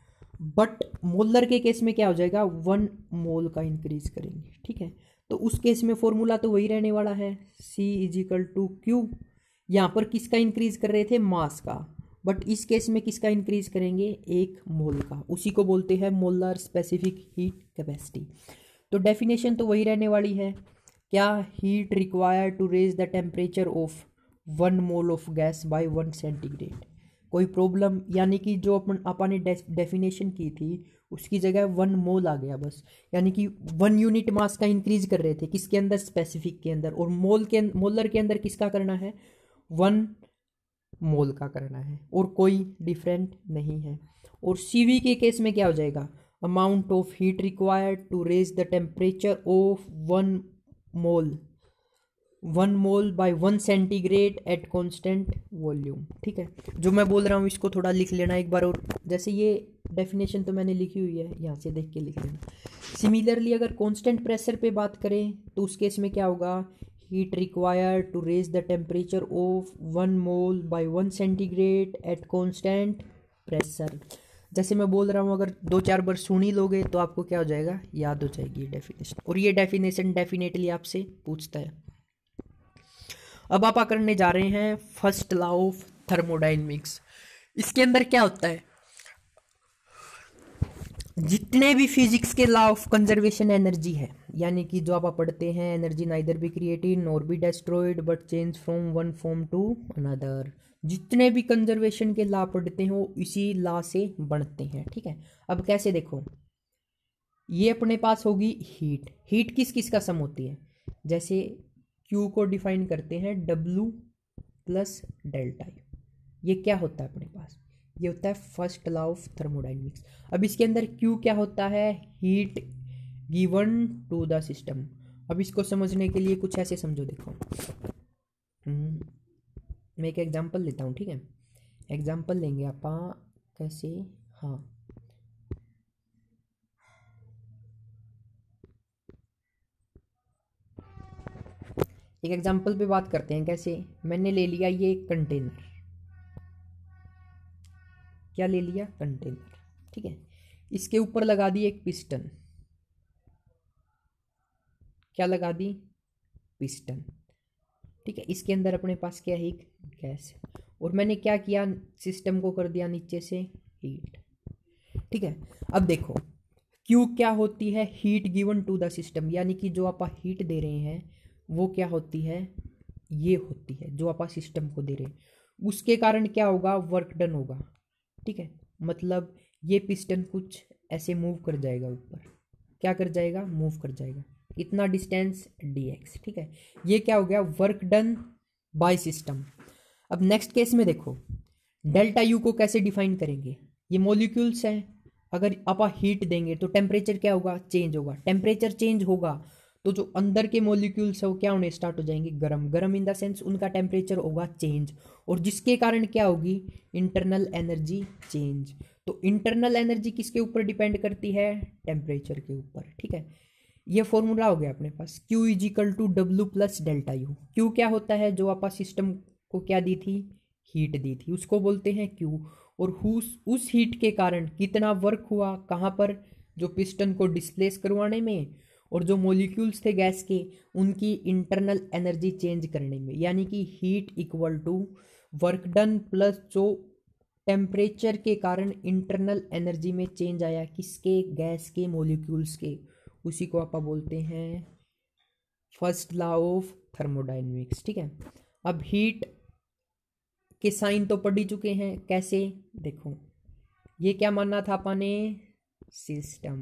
बट मोलर के केस में क्या हो जाएगा, वन मोल का इंक्रीज करेंगे, ठीक है। तो उस केस में फॉर्मूला तो वही रहने वाला है, C is equal to Q. यहाँ पर किसका इंक्रीज कर रहे थे, मास का, बट इस केस में किसका इंक्रीज करेंगे, एक मोल का, उसी को बोलते हैं मोलर स्पेसिफिक हीट कैपेसिटी। तो डेफिनेशन तो वही रहने वाली है, क्या, heat required to raise the temperature of one mole of gas by one centigrade. कोई प्रॉब्लम, यानी कि जो अपन अपन ने डेफिनेशन की थी उसकी जगह वन मोल आ गया बस, यानी कि वन यूनिट मास का इंक्रीज कर रहे थे किसके अंदर, स्पेसिफिक के अंदर, और मोल के मोलर के अंदर किसका करना है, वन मोल का करना है, और कोई डिफरेंट नहीं है। और सीवी के केस में क्या हो जाएगा, amount of heat required to raise the temperature of one mole one mole by one centigrade at constant volume, ठीक है। जो मैं बोल रहा हूँ इसको थोड़ा लिख लेना एक बार, और जैसे ये डेफिनेशन तो मैंने लिखी हुई है, यहाँ से देख के लिख लेना। सिमिलरली अगर कांस्टेंट प्रेशर पे बात करें तो उस केस में क्या होगा, heat required to raise the temperature of one mole by one centigrade at constant pressure. जैसे मैं बोल रहा हूँ अगर दो चार बार सुन ही लोगे तो आपको क्या हो जाएगा, याद हो जाएगी ये डेफिनेशन, और ये डेफिनेशन डेफिनेटली आपसे पूछता है। अब आप करने जा रहे हैं फर्स्ट लॉ ऑफ थर्मोडायनेमिक्स। इसके अंदर क्या होता है, जितने भी फिजिक्स के लॉ ऑफ कंजर्वेशन एनर्जी है, यानी कि जो आप पढ़ते हैं, energy neither be created nor be destroyed but change from one form to another, जितने भी कंजर्वेशन के लॉ पढ़ते हैं वो इसी लॉ से बनते हैं। ठीक है, अब कैसे देखो, ये अपने पास होगी हीट। हीट किस किस का सम होती है, जैसे Q को डिफाइन करते हैं W प्लस डेल्टा यू। ये क्या होता है अपने पास, ये होता है फर्स्ट लॉ ऑफ थर्मोडाइनमिक्स। अब इसके अंदर Q क्या होता है, heat given to the system. अब इसको समझने के लिए कुछ ऐसे समझो, देखो मैं एक एग्जांपल लेता हूँ। ठीक है, एग्जांपल लेंगे आप कैसे, हाँ एक एग्जांपल पे बात करते हैं। कैसे, मैंने ले लिया ये कंटेनर, क्या ले लिया, कंटेनर। ठीक है, इसके ऊपर लगा दी एक पिस्टन, क्या लगा दी, पिस्टन। ठीक है, इसके अंदर अपने पास क्या है, एक गैस, और मैंने क्या किया, सिस्टम को कर दिया नीचे से हीट। ठीक है, अब देखो क्यू क्या होती है, heat given to the system, यानी कि जो आप हीट दे रहे हैं वो क्या होती है, ये होती है जो आप सिस्टम को दे रहे हैं। उसके कारण क्या होगा, वर्क डन होगा। ठीक है, मतलब ये पिस्टन कुछ ऐसे मूव कर जाएगा ऊपर, क्या कर जाएगा, मूव कर जाएगा, इतना डिस्टेंस डी एक्स। ठीक है, ये क्या हो गया, वर्क डन बाय सिस्टम। अब नेक्स्ट केस में देखो, डेल्टा यू को कैसे डिफाइन करेंगे, ये मॉलिक्यूल्स हैं, अगर आप हीट देंगे तो टेम्परेचर क्या होगा, चेंज होगा। टेम्परेचर चेंज होगा तो जो अंदर के मॉलिक्यूल्स है वो क्या होने स्टार्ट हो जाएंगे, गर्म। गर्म इन द सेंस उनका टेम्परेचर होगा चेंज, और जिसके कारण क्या होगी, इंटरनल एनर्जी चेंज। तो इंटरनल एनर्जी किसके ऊपर डिपेंड करती है, टेम्परेचर के ऊपर। ठीक है, ये फॉर्मूला हो गया अपने पास, Q is equal to W plus delta U. Q क्या होता है, जो आप सिस्टम को क्या दी थी, हीट दी थी, उसको बोलते हैं Q। और उस उस हीट के कारण कितना वर्क हुआ, कहाँ पर, जो पिस्टन को डिस्प्लेस करवाने में, और जो मॉलिक्यूल्स थे गैस के उनकी इंटरनल एनर्जी चेंज करने में, यानी कि heat equal to work done plus जो टेम्परेचर के कारण इंटरनल एनर्जी में चेंज आया, किसके, गैस के मॉलिक्यूल्स के, उसी को आप बोलते हैं फर्स्ट लॉ ऑफ थर्मोडाइनमिक्स। ठीक है, अब हीट के साइन तो पढ़ ही चुके हैं, कैसे देखो, ये क्या मानना था अपने, सिस्टम।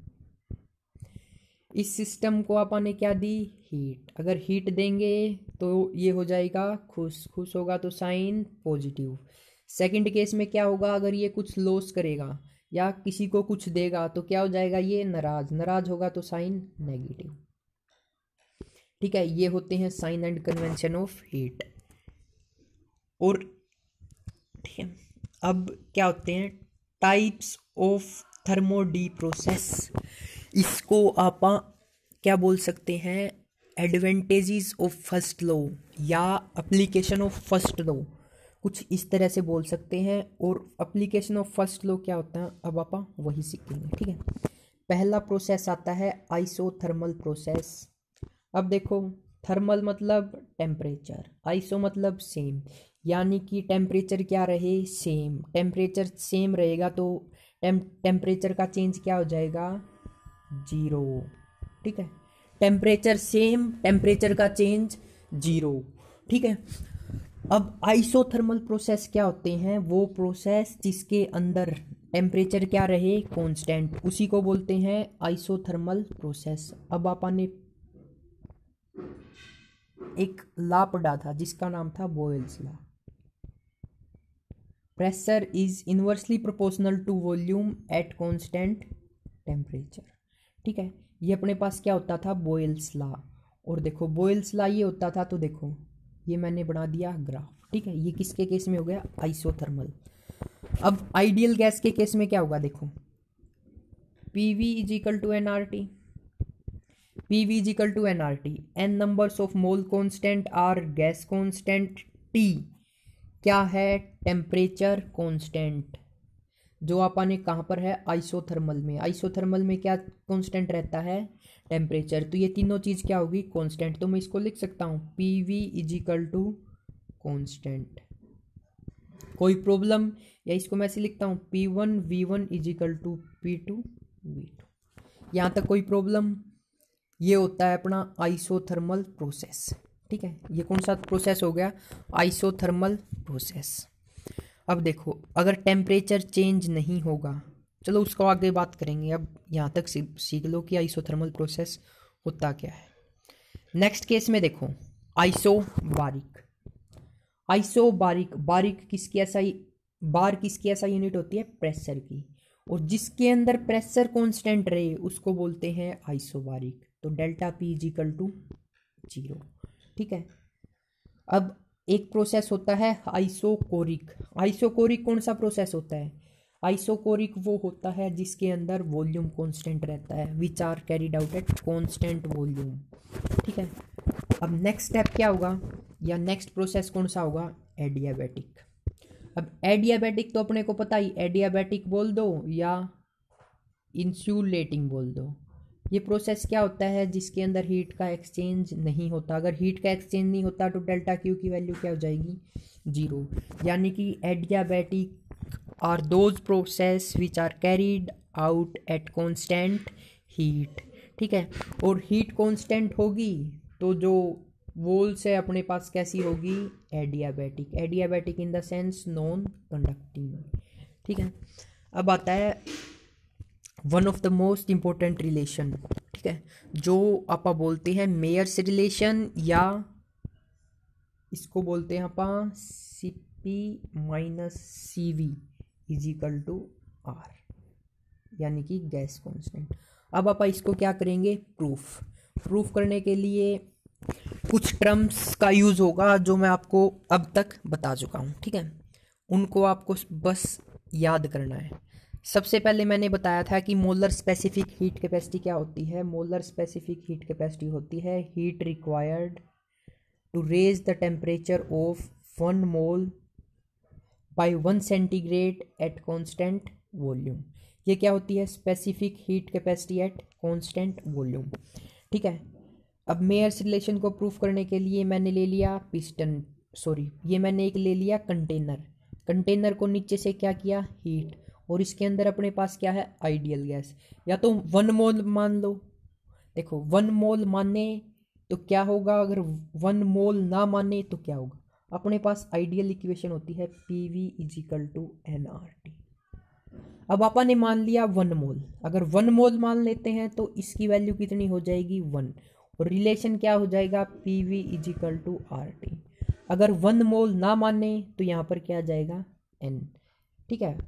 इस सिस्टम को अपन ने क्या दी, हीट। अगर हीट देंगे तो ये हो जाएगा खुश, खुश होगा तो साइन पॉजिटिव। सेकंड केस में क्या होगा, अगर ये कुछ लॉस करेगा या किसी को कुछ देगा तो क्या हो जाएगा, ये नाराज, नाराज होगा तो साइन नेगेटिव। ठीक है, ये होते हैं sign and convention of heat. और ठीक है, अब क्या होते हैं टाइप्स ऑफ थर्मोडी प्रोसेस। इसको आप क्या बोल सकते हैं, एडवांटेजेस ऑफ फर्स्ट लॉ या एप्लीकेशन ऑफ फर्स्ट लॉ, कुछ इस तरह से बोल सकते हैं। और एप्लीकेशन ऑफ फर्स्ट लॉ क्या होता है, अब आप वही सीखेंगे। ठीक है, पहला प्रोसेस आता है आइसोथर्मल प्रोसेस। अब देखो, थर्मल मतलब टेम्परेचर, आइसो मतलब सेम, यानी कि टेम्परेचर क्या रहे, सेम। टेम्परेचर सेम रहेगा तो टेम्परेचर का चेंज क्या हो जाएगा, जीरो। ठीक है, टेम्परेचर सेम, टेम्परेचर का चेंज जीरो। ठीक है, अब आइसोथर्मल प्रोसेस क्या होते हैं, वो प्रोसेस जिसके अंदर टेम्परेचर क्या रहे, कांस्टेंट, उसी को बोलते हैं आइसोथर्मल प्रोसेस। अब आपने एक लॉ पढ़ा था जिसका नाम था Boyle's law, pressure is inversely proportional to volume at constant temperature. ठीक है, ये अपने पास क्या होता था, बॉयल्स लॉ। और देखो बॉयल्स लॉ ये होता था, तो देखो ये मैंने बना दिया ग्राफ। ठीक है, ये किसके केस में हो गया, आइसोथर्मल। अब आइडियल गैस के केस में क्या होगा, देखो P V is equal to N R T, P V is equal to N R T, N numbers of mole constant R gas constant, T क्या है, टेम्परेचर कांस्टेंट, जो आपने कहाँ पर है, आइसोथर्मल में। आइसोथर्मल में क्या कांस्टेंट रहता है, टेम्परेचर। तो ये तीनों चीज़ क्या होगी, कांस्टेंट। तो मैं इसको लिख सकता हूँ P V is equal to constant. कोई प्रॉब्लम, या इसको मैं ऐसे लिखता हूँ P one V one is equal to P two V two. यहाँ तक कोई प्रॉब्लम? ये होता है अपना आइसोथर्मल प्रोसेस। ठीक है, ये कौन सा प्रोसेस हो गया? Isothermal process. अब देखो, अगर टेम्परेचर चेंज नहीं होगा, चलो उसको आगे बात करेंगे, अब यहाँ तक सीख लो कि आइसोथर्मल प्रोसेस होता क्या है। नेक्स्ट केस में देखो, आइसोबारिक। आइसोबारिक, बारिक किसकी ऐसा बार किसकी ऐसा यूनिट होती है? प्रेशर की, और जिसके अंदर प्रेशर कांस्टेंट रहे उसको बोलते हैं आइसोबारिक। तो delta P is equal to zero. ठीक है, अब एक प्रोसेस होता है आइसोकोरिक। आइसोकोरिक कौन सा प्रोसेस होता है? आइसोकोरिक वो होता है जिसके अंदर वॉल्यूम कांस्टेंट रहता है, which are carried out at constant volume. ठीक है, अब नेक्स्ट स्टेप क्या होगा, या नेक्स्ट प्रोसेस कौन सा होगा? एडियाबैटिक। अब एडियाबैटिक तो अपने को पता ही, एडियाबैटिक बोल दो या इंसुलेटिंग बोल दो। ये प्रोसेस क्या होता है? जिसके अंदर हीट का एक्सचेंज नहीं होता। अगर हीट का एक्सचेंज नहीं होता तो डेल्टा क्यू की वैल्यू क्या हो जाएगी? जीरो। यानी कि adiabatic are those process which are carried out at constant heat. ठीक है, और हीट कॉन्स्टेंट होगी तो जो वोल्स है अपने पास कैसी होगी? Adiabatic. Adiabatic in the sense non conducting. ठीक है, अब आता है one of the most important relation. ठीक है, जो आप बोलते हैं मेयर्स रिलेशन, या इसको बोलते हैं आप C P minus C V is equal to R, यानी कि गैस कांस्टेंट। अब आप इसको क्या करेंगे? प्रूफ। प्रूफ करने के लिए कुछ टर्म्स का यूज़ होगा जो मैं आपको अब तक बता चुका हूँ। ठीक है, उनको आपको बस याद करना है। सबसे पहले मैंने बताया था कि मोलर स्पेसिफिक हीट कैपेसिटी क्या होती है? मोलर स्पेसिफिक हीट कैपेसिटी होती है heat required to raise the temperature of one mole by one centigrade at constant volume. ये क्या होती है? Specific heat capacity at constant volume. ठीक है, अब मेयर्स रिलेशन को प्रूफ करने के लिए मैंने ले लिया पिस्टन, सॉरी ये मैंने एक ले लिया कंटेनर। कंटेनर को नीचे से क्या किया? हीट, और इसके अंदर अपने पास क्या है? Ideal gas. या तो वन मोल मान लो। देखो, वन मोल माने तो क्या होगा, अगर वन मोल ना माने तो क्या होगा? अपने पास आइडियल इक्वेशन होती है P V is equal to N R T. अब आपा ने मान लिया वन मोल। अगर वन मोल मान लेते हैं तो इसकी वैल्यू कितनी हो जाएगी? वन, और रिलेशन क्या हो जाएगा? P V is equal to R T. अगर वन मोल ना माने तो यहाँ पर क्या आ जाएगा? एन। ठीक है,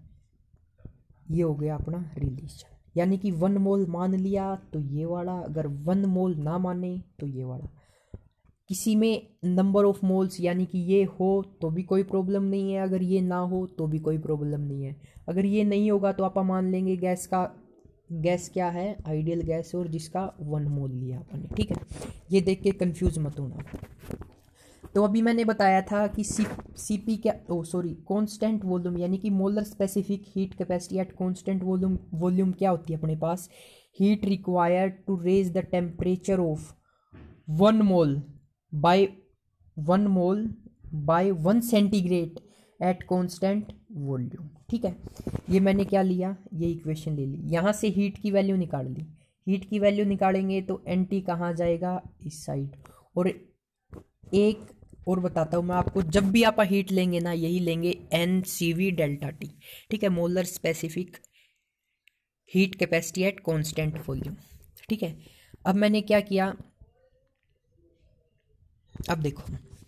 ये हो गया अपना रिलेशन। यानी कि वन मोल मान लिया तो ये वाला, अगर वन मोल ना माने तो ये वाला। किसी में नंबर ऑफ मोल्स यानी कि ये हो तो भी कोई प्रॉब्लम नहीं है, अगर ये ना हो तो भी कोई प्रॉब्लम नहीं है। अगर ये नहीं होगा तो आप मान लेंगे गैस का गैस क्या है? आइडियल गैस, और जिसका वन मोल लिया अपने। ठीक है, ये देख के कंफ्यूज मत होना। तो अभी मैंने बताया था कि सी सी पी क्या, ओ सॉरी कांस्टेंट वॉल्यूम, यानी कि molar specific heat capacity at constant volume. Volume क्या होती है अपने पास? Heat required to raise the temperature of one mole by one mole by one centigrade at constant volume. ठीक है, ये मैंने क्या लिया? ये इक्वेशन ले ली। यहाँ से हीट की वैल्यू निकाल ली। हीट की वैल्यू निकालेंगे तो एन टी कहाँ जाएगा? इस साइड। और एक और बताता हूँ मैं आपको, जब भी आप हीट लेंगे ना, यही लेंगे N C V delta T. ठीक है, molar specific heat capacity at constant volume. ठीक है, अब मैंने क्या किया? अब देखो,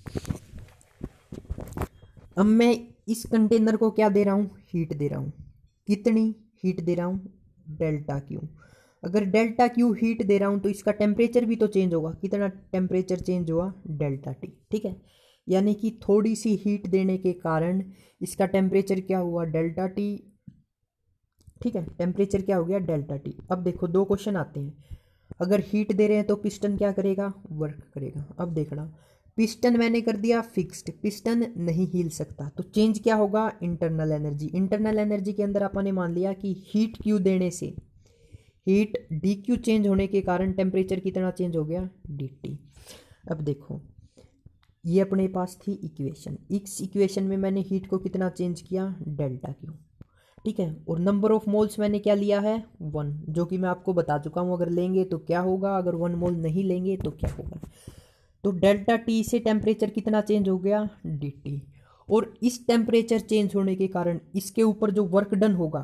अब मैं इस कंटेनर को क्या दे रहा हूँ? हीट दे रहा हूँ। कितनी हीट दे रहा हूँ? Delta Q. अगर डेल्टा क्यू हीट दे रहा हूँ तो इसका टेम्परेचर भी तो चेंज होगा। कितना टेम्परेचर चेंज हुआ? Delta T. ठीक है, यानी कि थोड़ी सी हीट देने के कारण इसका टेम्परेचर क्या हुआ? Delta T. ठीक है, टेम्परेचर क्या हो गया? Delta T. अब देखो, दो क्वेश्चन आते हैं। अगर हीट दे रहे हैं तो पिस्टन क्या करेगा? वर्क करेगा। अब देखना, पिस्टन मैंने कर दिया फिक्स्ड, पिस्टन नहीं हिल सकता, तो चेंज क्या होगा? Internal energy. इंटरनल एनर्जी के अंदर आपने मान लिया कि हीट क्यू देने से हीट डी क्यू चेंज होने के कारण टेम्परेचर कितना चेंज हो गया? D T. अब देखो, ये अपने पास थी इक्वेशन। इस इक्वेशन में मैंने हीट को कितना चेंज किया? Delta Q. ठीक है। और नंबर ऑफ मोल्स मैंने क्या लिया है, वन, जो कि मैं आपको बता चुका हूँ अगर लेंगे तो क्या होगा, अगर वन मोल नहीं लेंगे तो क्या होगा। तो डेल्टा टी से टेम्परेचर कितना चेंज हो गया, डी टी। और इस टेम्परेचर चेंज होने के कारण इसके ऊपर जो वर्क डन होगा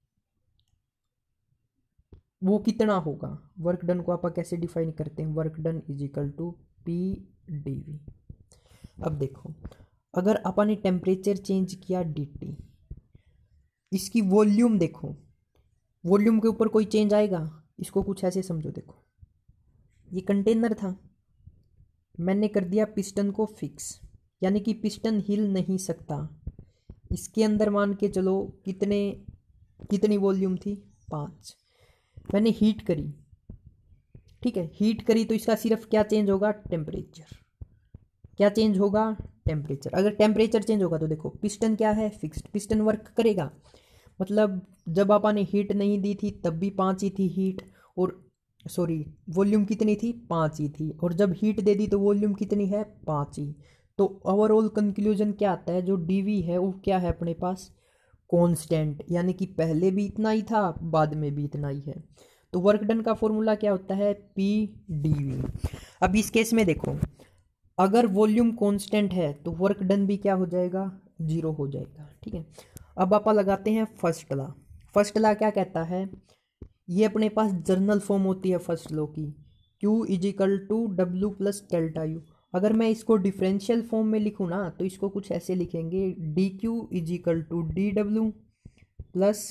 वो कितना होगा। वर्क डन को आप कैसे डिफाइन करते हैं, work done is equal to P D V. अब देखो, अगर अपन ने टेम्परेचर चेंज किया डी टी, इसकी वॉल्यूम देखो, वॉल्यूम के ऊपर कोई चेंज आएगा। इसको कुछ ऐसे समझो, देखो ये कंटेनर था, मैंने कर दिया पिस्टन को फिक्स, यानी कि पिस्टन हिल नहीं सकता। इसके अंदर मान के चलो कितने कितनी वॉल्यूम थी, पाँच। मैंने हीट करी, ठीक है, हीट करी तो इसका सिर्फ क्या चेंज होगा, टेम्परेचर। क्या चेंज होगा, टेम्परेचर। अगर टेम्परेचर चेंज होगा तो देखो पिस्टन क्या है, फिक्स्ड, पिस्टन वर्क करेगा। मतलब जब आपने हीट नहीं दी थी तब भी पाँच ही थी हीट, और सॉरी वॉल्यूम कितनी थी, पाँच ही थी, और जब हीट दे दी तो वॉल्यूम कितनी है, पाँच ही। तो ओवरऑल कंक्लूजन क्या आता है, जो डीवी है वो क्या है अपने पास, कांस्टेंट, यानी कि पहले भी इतना ही था बाद में भी इतना ही है। तो वर्क डन का फॉर्मूला क्या होता है, पी डी वी। अब इस केस में देखो, अगर वॉल्यूम कांस्टेंट है तो वर्क डन भी क्या हो जाएगा, जीरो हो जाएगा, ठीक है। अब आप लगाते हैं फर्स्ट लॉ। फर्स्ट लॉ क्या कहता है, ये अपने पास जर्नल फॉर्म होती है फर्स्ट लॉ की, Q is equal to W plus delta U. अगर मैं इसको डिफरेंशियल फॉर्म में लिखूँ ना तो इसको कुछ ऐसे लिखेंगे, D Q is equal to D W plus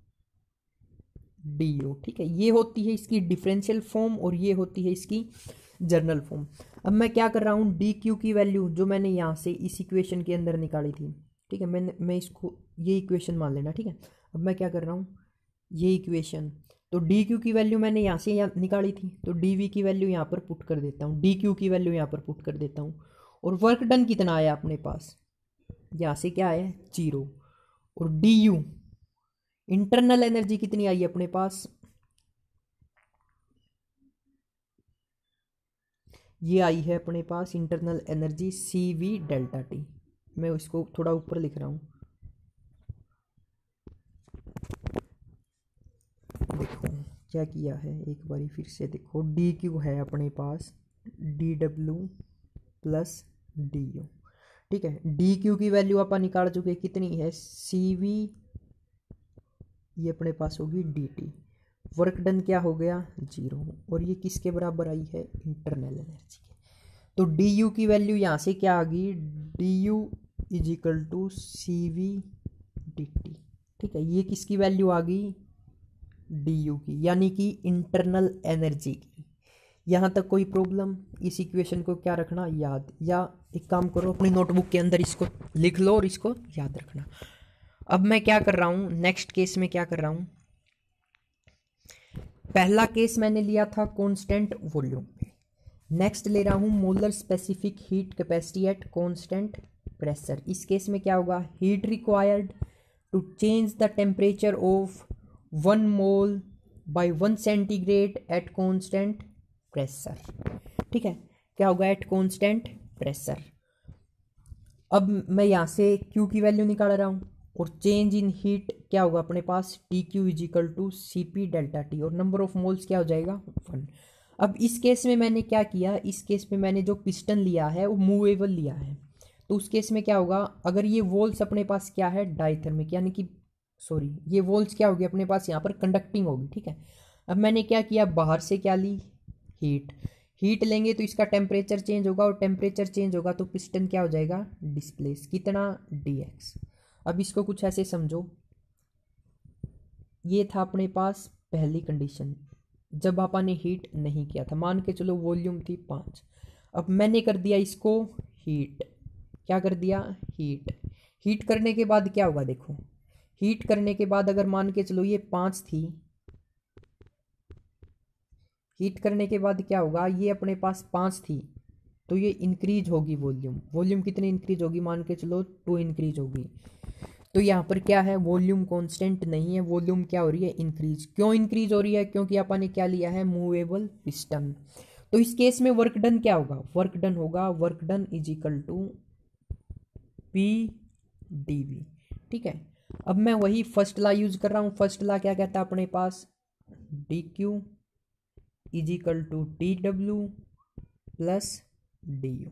D U, ठीक है। ये होती है इसकी डिफरेंशियल फॉर्म और ये होती है इसकी जर्नल फॉर्म। अब मैं क्या कर रहा हूँ, डी क्यू की वैल्यू जो मैंने यहाँ से इस इक्वेशन के अंदर निकाली थी, ठीक है, मैंने मैं इसको ये इक्वेशन मान लेना, ठीक है। अब मैं क्या कर रहा हूँ, ये इक्वेशन, तो डी क्यू की वैल्यू मैंने यहाँ से यहाँ निकाली थी, तो डी वी की वैल्यू यहाँ पर पुट कर देता हूँ, डी क्यू की वैल्यू यहाँ पर पुट कर देता हूँ। और वर्क डन कितना आया अपने पास, यहाँ से क्या आया, जीरो। और डी यू इंटरनल एनर्जी कितनी आई अपने पास, ये आई है अपने पास internal energy C V delta T. मैं इसको थोड़ा ऊपर लिख रहा हूँ, देखो क्या किया है, एक बारी फिर से देखो, डी क्यू है अपने पास D W plus D U, ठीक है। डी क्यू की वैल्यू अपन निकाल चुके, कितनी है, सी वी, ये अपने पास होगी डी टी। वर्क डन क्या हो गया, जीरो, और ये किसके बराबर आई है, इंटरनल एनर्जी के। तो डी यू की वैल्यू यहाँ से क्या आ गई, D U is equal to C V D T, ठीक है। ये किसकी वैल्यू आ गई, डी यू की, यानी कि इंटरनल एनर्जी की। यहाँ तक कोई प्रॉब्लम, इस इक्वेशन को क्या रखना याद, या एक काम करो अपनी नोटबुक के अंदर इसको लिख लो और इसको याद रखना। अब मैं क्या कर रहा हूँ, नेक्स्ट केस में क्या कर रहा हूँ, पहला केस मैंने लिया था कांस्टेंट वॉल्यूम पे, नेक्स्ट ले रहा हूँ molar specific heat capacity at constant pressure. इस केस में क्या होगा, heat required to change the temperature of one mole by one centigrade at constant pressure, ठीक है। क्या होगा, एट कांस्टेंट प्रेशर। अब मैं यहाँ से Q की वैल्यू निकाल रहा हूँ, और चेंज इन हीट क्या होगा अपने पास, T Q is equal to C P delta T, और नंबर ऑफ मोल्स क्या हो जाएगा, वन। अब इस केस में मैंने क्या किया, इस केस में मैंने जो पिस्टन लिया है वो मूवेबल लिया है, तो उस केस में क्या होगा, अगर ये वॉल्स अपने पास क्या है, डाइथर्मिक, यानी कि सॉरी ये वॉल्स क्या होगी अपने पास यहाँ पर कंडक्टिंग होगी, ठीक है। अब मैंने क्या किया, बाहर से क्या ली, हीट। हीट लेंगे तो इसका टेम्परेचर चेंज होगा, और टेम्परेचर चेंज होगा तो पिस्टन क्या हो जाएगा, डिस्प्लेस, कितना, डी एक्स। अब इसको कुछ ऐसे समझो, ये था अपने पास पहली कंडीशन जब आपने हीट नहीं किया था, मान के चलो वॉल्यूम थी पाँच। अब मैंने कर दिया इसको हीट, क्या कर दिया, हीट। हीट करने के बाद क्या होगा, देखो हीट करने के बाद अगर मान के चलो ये पाँच थी, हीट करने के बाद क्या होगा, ये अपने पास पाँच थी, तो ये इंक्रीज होगी वॉल्यूम। वॉल्यूम कितनी इंक्रीज होगी, मान के चलो टू इंक्रीज होगी। तो यहाँ पर क्या है, वॉल्यूम कांस्टेंट नहीं है, वॉल्यूम क्या हो रही है, इंक्रीज। क्यों इंक्रीज हो रही है, क्योंकि आपने क्या लिया है, मूवेबल पिस्टन। तो इस केस में वर्क डन क्या होगा, वर्क डन होगा, work done is equal to P D V, ठीक है। अब मैं वही फर्स्ट ला यूज कर रहा हूँ। फर्स्ट ला क्या कहता है अपने पास, D Q is equal to D W plus D U.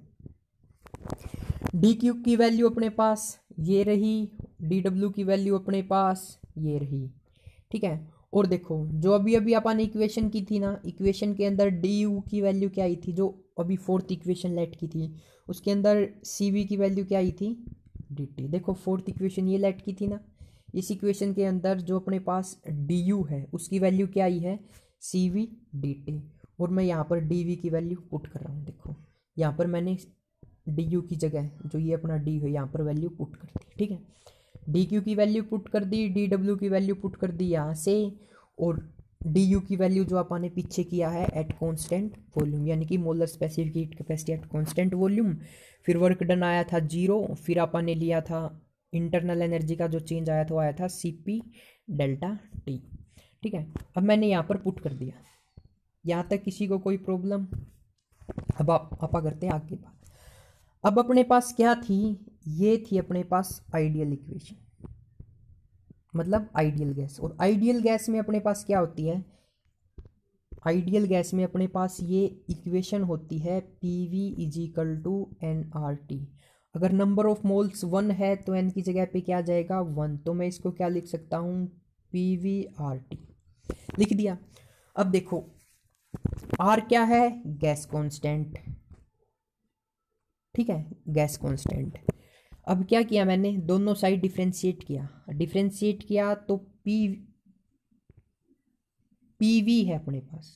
D Q की वैल्यू अपने पास ये रही, डी डब्ल्यू की वैल्यू अपने पास ये रही, ठीक है। और देखो जो अभी अभी अपन इक्वेशन की थी ना, इक्वेशन के अंदर डी यू की वैल्यू क्या आई थी, जो अभी फोर्थ इक्वेशन लेट की थी उसके अंदर सी वी की वैल्यू क्या आई थी, डी टी। देखो फोर्थ इक्वेशन ये लेट की थी ना, इस इक्वेशन के अंदर जो अपने पास डी यू है उसकी वैल्यू क्या आई है, सी वी डी टी। और मैं यहाँ पर डी वी की वैल्यू पुट कर रहा हूँ। देखो यहाँ पर मैंने डी यू की जगह जो ये अपना डी है यहाँ पर वैल्यू पुट कर दी, ठीक है। डी क्यू की वैल्यू पुट कर दी, डी डब्ल्यू की वैल्यू पुट कर दी यहाँ से, और डी यू की वैल्यू जो अपन ने पीछे किया है एट कांस्टेंट वॉल्यूम, यानी कि molar specific heat capacity at constant volume. फिर वर्क डन आया था जीरो, फिर अपन ने लिया था इंटरनल एनर्जी का जो चेंज आया था वो आया था सी पी डेल्टा टी, ठीक है। अब मैंने यहाँ पर पुट कर दिया, यहाँ तक किसी को कोई प्रॉब्लम? अब आप आपा करते हैं आगे बात। अब अपने पास क्या थी, ये थी अपने पास आइडियल इक्वेशन, मतलब आइडियल गैस। और आइडियल गैस में अपने पास क्या होती है, आइडियल गैस में अपने पास ये इक्वेशन होती है P V is equal to N R T. अगर नंबर ऑफ मोल्स वन है तो एन की जगह पे क्या आ जाएगा, वन। तो मैं इसको क्या लिख सकता हूँ, पी वी आर टी लिख दिया। अब देखो आर क्या है, गैस कांस्टेंट, ठीक है, गैस कांस्टेंट। अब क्या किया मैंने, दोनों साइड डिफ्रेंशिएट किया, डिफ्रेंशिएट किया तो पी पीवी है अपने पास।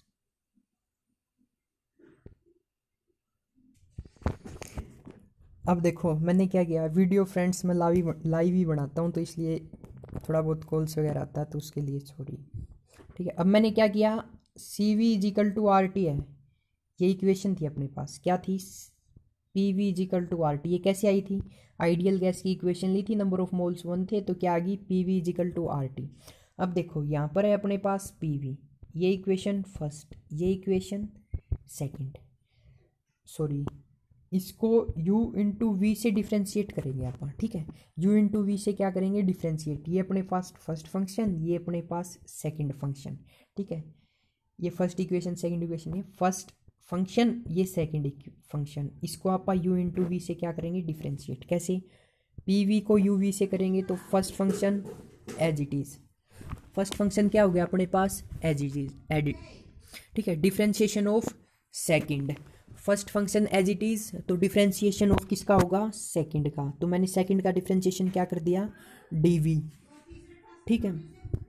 अब देखो मैंने क्या किया, वीडियो फ्रेंड्स में लाइव लाइव ही बनाता हूँ तो इसलिए थोड़ा बहुत कॉल्स वगैरह आता है तो उसके लिए सॉरी, ठीक है। अब मैंने क्या किया, C V is equal to R T है, ये इक्वेशन थी अपने पास, क्या थी, P V is equal to R T. ये कैसे आई थी, आइडियल गैस की इक्वेशन ली थी, नंबर ऑफ मोल्स वन थे तो क्या आ गई, P V is equal to R T. अब देखो यहाँ पर है अपने पास पी वी, ये इक्वेशन फर्स्ट, ये इक्वेशन सेकंड, सॉरी इसको u इंटू वी से डिफ्रेंशिएट करेंगे अपन, ठीक है। u इंटू वी से क्या करेंगे, डिफ्रेंशिएट। ये अपने पास फर्स्ट फंक्शन, ये अपने पास सेकंड फंक्शन, ठीक है। ये फर्स्ट इक्वेशन सेकंड इक्वेशन, ये फर्स्ट फंक्शन ये सेकंड फंक्शन, इसको आप u इंटू वी से क्या करेंगे, डिफ्रेंशिएट। कैसे, पी वी को u वी से करेंगे तो first function as it is, first function क्या हो गया अपने पास, एज इट इज एडिट, ठीक है। Differentiation of second, first function as it is तो डिफ्रेंशिएशन ऑफ किसका होगा, सेकंड का। तो मैंने सेकंड का डिफ्रेंशिएशन क्या कर दिया, डीवी, ठीक है।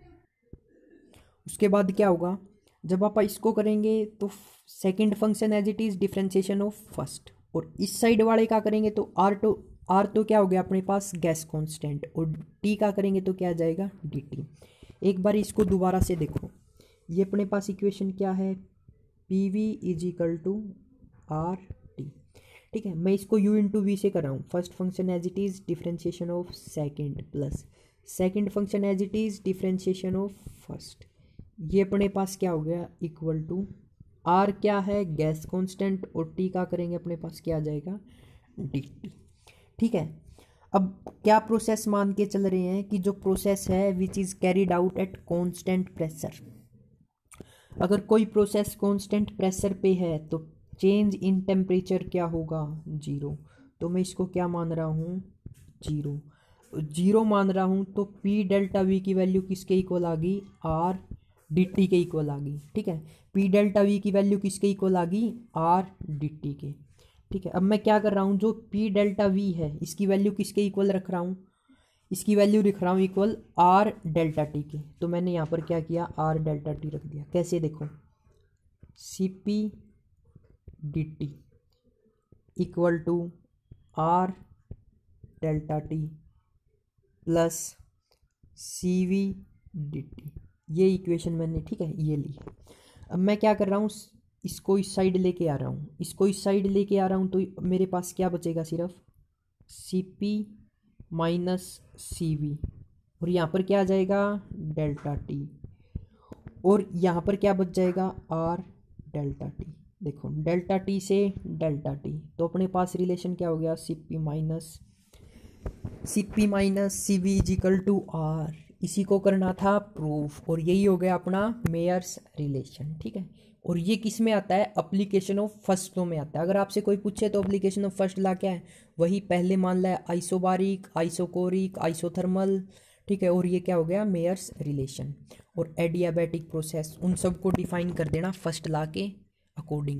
उसके बाद क्या होगा, जब आप इसको करेंगे तो second function as it is differentiation of first, और इस साइड वाले का करेंगे तो आर टू आर तो क्या हो गया अपने पास, गैस कांस्टेंट, और टी का करेंगे तो क्या आ जाएगा, डी टी। एक बार इसको दोबारा से देखो, ये अपने पास इक्वेशन क्या है, P V is equal to R T, ठीक है। मैं इसको u इंटू वी से कर रहा हूँ, first function as it is differentiation of second plus second function as it is differentiation of first, ये अपने पास क्या हो गया, इक्वल टू r क्या है, गैस कांस्टेंट, और t का करेंगे अपने पास क्या आ जाएगा, डी टी, ठीक है। अब क्या प्रोसेस मान के चल रहे हैं कि जो प्रोसेस है which is carried out at constant pressure. अगर कोई प्रोसेस कांस्टेंट प्रेशर पे है तो चेंज इन टेम्परेचर क्या होगा, जीरो। तो मैं इसको क्या मान रहा हूँ, जीरो जीरो मान रहा हूँ। तो पी डेल्टा वी की वैल्यू किसके इक्वल आ गई, आर डी टी के इक्वल आ गई, ठीक है। पी डेल्टा वी की वैल्यू किसके इक्वल आ गई, आर डी टी के, ठीक है। अब मैं क्या कर रहा हूँ, जो पी डेल्टा वी है इसकी वैल्यू किसके इक्वल रख रहा हूँ, इसकी वैल्यू लिख रहा हूँ इक्वल आर डेल्टा टी के। तो मैंने यहाँ पर क्या किया, आर डेल्टा टी रख दिया। कैसे, देखो C P D T equal to R delta T plus C V D T, ये इक्वेशन मैंने, ठीक है, ये ली है। अब मैं क्या कर रहा हूँ, इसको इस साइड लेके आ रहा हूँ, इसको इस साइड लेके आ रहा हूँ तो मेरे पास क्या बचेगा, सिर्फ C P minus C V, और यहाँ पर क्या आ जाएगा, डेल्टा टी, और यहाँ पर क्या बच जाएगा, आर डेल्टा टी। देखो डेल्टा टी से डेल्टा टी, तो अपने पास रिलेशन क्या हो गया, C P minus C P minus C V is equal to R, इसी को करना था प्रूफ, और यही हो गया अपना मेयर्स रिलेशन। ठीक है, और ये किस में आता है? एप्लीकेशन ऑफ फर्स्ट लॉ में आता है। अगर आपसे कोई पूछे तो एप्लीकेशन ऑफ फर्स्ट लॉ क्या है, वही पहले मान लिया आइसोबारिक, आइसोकोरिक, आइसोथर्मल। ठीक है, और ये क्या हो गया? मेयर्स रिलेशन और एडियाबैटिक प्रोसेस, उन सबको डिफाइन कर देना फर्स्ट लॉ के अकॉर्डिंग।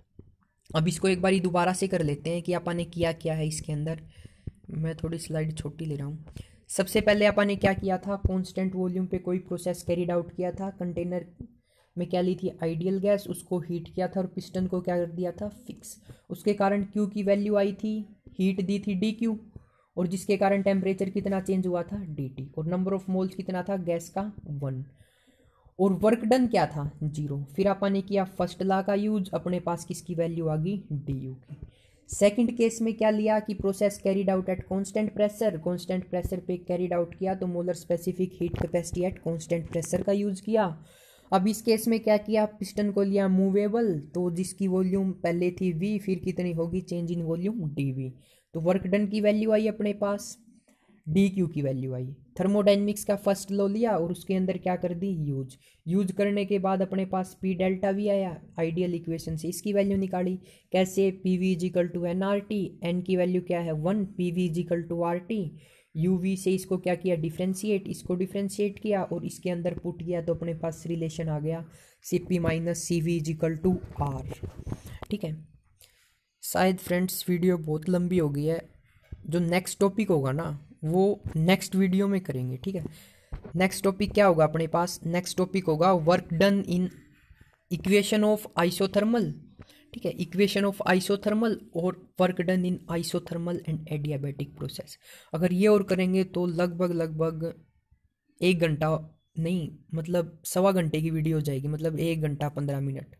अब इसको एक बार दोबारा से कर लेते हैं कि अपन ने किया क्या है इसके अंदर। मैं थोड़ी स्लाइड छोटी ले रहा हूँ। सबसे पहले अपन ने क्या किया था? कांस्टेंट वॉल्यूम पे कोई प्रोसेस कैरीड आउट किया था। कंटेनर में क्या ली थी? आइडियल गैस, उसको हीट किया था और पिस्टन को क्या कर दिया था? फिक्स। उसके कारण क्यू की वैल्यू आई थी, हीट दी थी डी क्यू, और जिसके कारण टेम्परेचर कितना चेंज हुआ था? डी टी, और नंबर ऑफ मोल्स कितना था गैस का? वन, और वर्क डन क्या था? जीरो। फिर अपन ने किया फर्स्ट लॉ का यूज, अपने पास किसकी वैल्यू आ गई? डी यू की। सेकंड केस में क्या लिया कि process carried out at constant pressure, constant pressure पे कैरीड आउट किया तो molar specific heat capacity at constant pressure का यूज किया। अब इस केस में क्या किया? पिस्टन को लिया मूवेबल, तो जिसकी वॉल्यूम पहले थी वी, फिर कितनी होगी? Change in volume D V. तो वर्क डन की वैल्यू आई अपने पास, डी क्यू की वैल्यू आई। थर्मोडाइनमिक्स का फर्स्ट लॉ लिया और उसके अंदर क्या कर दी? यूज। यूज करने के बाद अपने पास पी डेल्टा भी आया, आइडियल इक्वेशन से इसकी वैल्यू निकाली। कैसे? P V is equal to N R T, N की वैल्यू क्या है? One, P V is equal to R T. U V से इसको क्या किया? डिफ्रेंशिएट, इसको डिफ्रेंशिएट किया और इसके अंदर पुट किया तो अपने पास रिलेशन आ गया C P minus C V is equal to R. ठीक है, शायद फ्रेंड्स वीडियो बहुत लंबी हो गई है, जो नेक्स्ट टॉपिक होगा ना वो नेक्स्ट वीडियो में करेंगे। ठीक है, नेक्स्ट टॉपिक क्या होगा अपने पास? नेक्स्ट टॉपिक होगा work done in equation of isothermal. ठीक है, इक्वेशन ऑफ आइसोथर्मल और work done in isothermal and adiabatic process. अगर ये और करेंगे तो लगभग लगभग एक घंटा नहीं, मतलब सवा घंटे की वीडियो हो जाएगी, मतलब एक घंटा पंद्रह मिनट।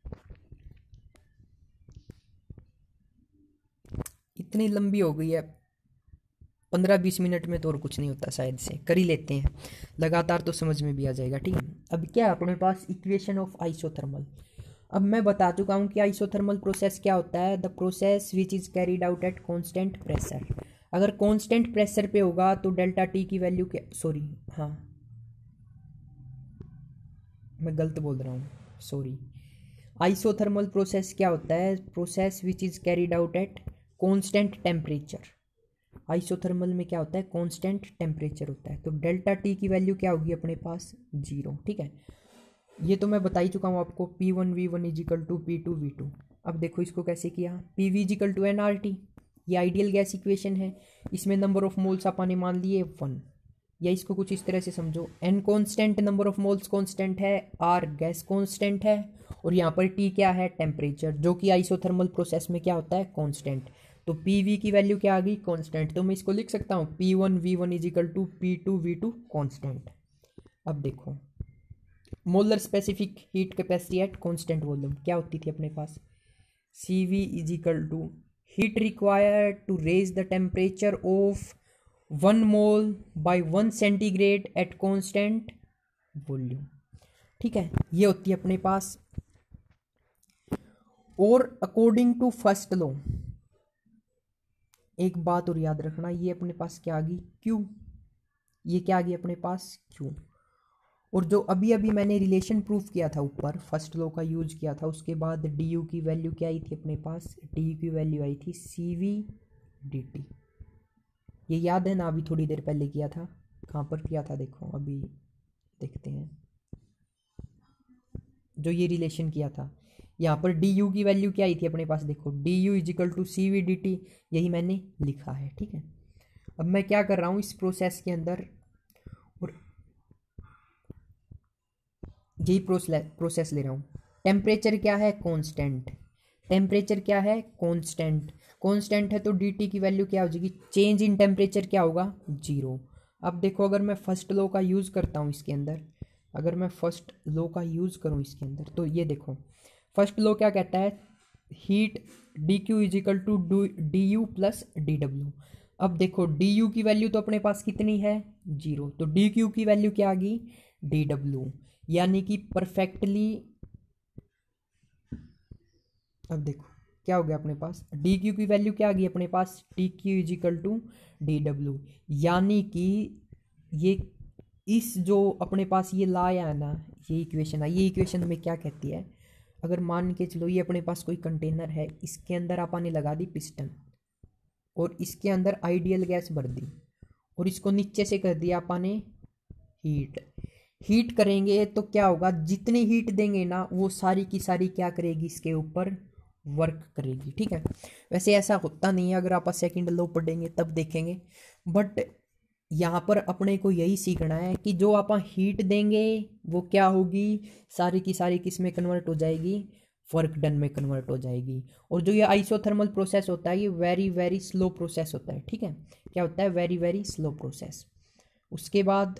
इतनी लंबी हो गई है, पंद्रह बीस मिनट में तो और कुछ नहीं होता, शायद से कर ही लेते हैं, लगातार तो समझ में भी आ जाएगा। ठीक है, अब क्या है अपने पास? Equation of isothermal. अब मैं बता चुका हूँ कि आइसोथर्मल प्रोसेस क्या होता है। The process which is carried out at constant pressure. अगर कांस्टेंट प्रेशर पे होगा तो डेल्टा टी की वैल्यू क्या? सॉरी, हाँ मैं गलत बोल रहा हूँ, सॉरी। आइसोथर्मल प्रोसेस क्या होता है? Process which is carried out at constant temperature. Isothermal में क्या होता है? कांस्टेंट टेम्परेचर होता है, तो डेल्टा टी की वैल्यू क्या होगी अपने पास? जीरो। ठीक है, ये तो मैं बता ही चुका हूँ आपको, P one V one is equal to P two V two. अब देखो इसको कैसे किया? P V is equal to N R T, ये आइडियल गैस इक्वेशन है, इसमें नंबर ऑफ मोल्स अपन ने मान लिए वन, या इसको कुछ इस तरह से समझो, N constant, number of moles constant है, आर गैस कॉन्स्टेंट है, और यहाँ पर टी क्या है? टेम्परेचर, जो कि आइसोथर्मल प्रोसेस में क्या होता है? कॉन्स्टेंट। तो पी वी की वैल्यू क्या आ गई? कॉन्स्टेंट। तो मैं इसको लिख सकता हूँ P one V one is equal to P two V two constant. अब देखो molar specific heat capacity at constant volume क्या होती थी अपने पास? C V is equal to heat required to raise the temperature of one mole by one centigrade at constant volume. ठीक है, ये होती है अपने पास। और अकॉर्डिंग टू फर्स्ट लॉ, एक बात और याद रखना, ये अपने पास क्या आ गई? क्यू। ये क्या आ गई अपने पास? क्यू। और जो अभी अभी मैंने रिलेशन प्रूफ किया था ऊपर, फर्स्ट लॉ का यूज किया था, उसके बाद डी यू की वैल्यू क्या आई थी अपने पास? डी यू की वैल्यू आई थी सी वी डी टी। ये याद है ना? अभी थोड़ी देर पहले किया था, कहाँ पर किया था देखो, अभी देखते हैं। जो ये रिलेशन किया था, यहाँ पर डी यू की वैल्यू क्या आई थी अपने पास? देखो D U is equal to C V D T, यही मैंने लिखा है। ठीक है, अब मैं क्या कर रहा हूँ इस प्रोसेस के अंदर, और यही प्रोसेस ले रहा हूँ। टेम्परेचर क्या है? कांस्टेंट। टेम्परेचर क्या है? कांस्टेंट। कांस्टेंट है तो डी टी की वैल्यू क्या हो जाएगी? चेंज इन टेम्परेचर क्या होगा? जीरो। अब देखो अगर मैं फर्स्ट लॉ का यूज़ करता हूँ इसके अंदर, अगर मैं फर्स्ट लॉ का यूज़ करूँ इसके अंदर, तो ये देखो फर्स्ट लॉ क्या कहता है? Heat D Q is equal to D U plus D W. अब देखो डी यू की वैल्यू तो अपने पास कितनी है? जीरो, तो डी क्यू की वैल्यू क्या आ गई? डी डब्ल्यू, यानी कि परफेक्टली। अब देखो क्या हो गया अपने पास, डी क्यू की वैल्यू क्या आ गई अपने पास, T Q is equal to D W. यानी कि ये इस जो अपने पास ये लाया है ना, ये इक्वेशन है, ये इक्वेशन हमें क्या कहती है, अगर मान के चलो ये अपने पास कोई कंटेनर है, इसके अंदर आपने लगा दी पिस्टन और इसके अंदर आइडियल गैस भर दी और इसको नीचे से कर दिया आपने हीट। हीट करेंगे तो क्या होगा, जितनी हीट देंगे ना वो सारी की सारी क्या करेगी, इसके ऊपर वर्क करेगी। ठीक है, वैसे ऐसा होता नहीं है, अगर आप सेकंड लॉ पढ़ेंगे तब देखेंगे, बट यहाँ पर अपने को यही सीखना है कि जो आप हीट देंगे वो क्या होगी, सारी की सारी किस में कन्वर्ट हो जाएगी, वर्क डन में कन्वर्ट हो जाएगी। और जो ये आइसोथर्मल प्रोसेस होता है ये वेरी वेरी स्लो प्रोसेस होता है। ठीक है, क्या होता है, वेरी वेरी स्लो प्रोसेस। उसके बाद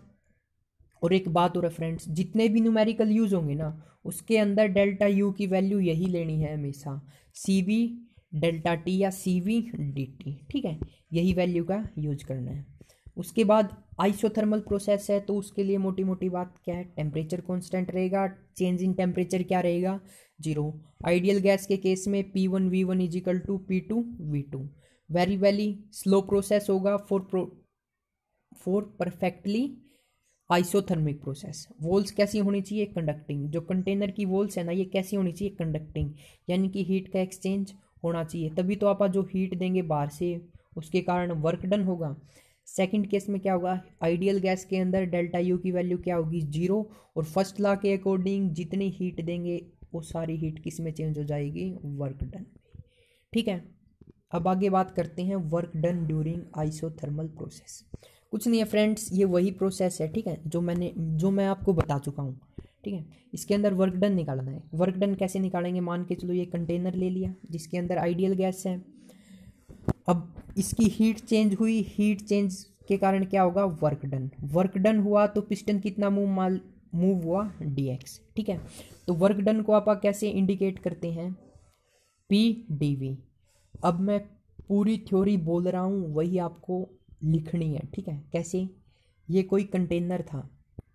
और एक बात और है फ्रेंड्स, जितने भी न्यूमेरिकल यूज होंगे ना उसके अंदर डेल्टा यू की वैल्यू यही लेनी है हमेशा, सी वी डेल्टा टी या सी वी डी टी। ठीक है, यही वैल्यू का यूज करना है। उसके बाद आइसोथर्मल प्रोसेस है तो उसके लिए मोटी मोटी बात क्या है, टेम्परेचर कांस्टेंट रहेगा, चेंज इन टेम्परेचर क्या रहेगा, जीरो। आइडियल गैस के केस में P one V one is equal to P two V two. Very very slow process होगा for pro for perfectly isothermic process. Walls कैसी होनी चाहिए, conducting. जो कंटेनर की वॉल्स है ना ये कैसी होनी चाहिए, कंडक्टिंग, यानी कि हीट का एक्सचेंज होना चाहिए, तभी तो आप जो हीट देंगे बाहर से उसके कारण वर्क डन होगा। सेकंड केस में क्या होगा, आइडियल गैस के अंदर डेल्टा यू की वैल्यू क्या होगी, जीरो, और फर्स्ट लॉ के अकॉर्डिंग जितनी हीट देंगे वो सारी हीट किस में चेंज हो जाएगी, वर्क डन। ठीक है, अब आगे बात करते हैं work done during isothermal process. कुछ नहीं है फ्रेंड्स, ये वही प्रोसेस है। ठीक है, जो मैंने जो मैं आपको बता चुका हूँ। ठीक है, इसके अंदर वर्क डन निकालना है। वर्क डन कैसे निकालेंगे, मान के चलो ये कंटेनर ले लिया जिसके अंदर आइडियल गैस है, अब इसकी हीट चेंज हुई, हीट चेंज के कारण क्या होगा, वर्क डन। वर्क डन हुआ तो पिस्टन कितना मूव माल मूव हुआ, डी एक्स। ठीक है, तो वर्क डन को आप कैसे इंडिकेट करते हैं, पी डी वी। अब मैं पूरी थ्योरी बोल रहा हूँ वही आपको लिखनी है। ठीक है, कैसे, ये कोई कंटेनर था,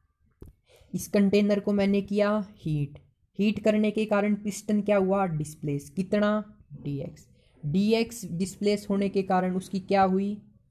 इस कंटेनर को मैंने किया हीट, हीट करने के कारण पिस्टन क्या हुआ, डिस्प्लेस, कितना, D X. D X displace होने के कारण उसकी क्या हुई,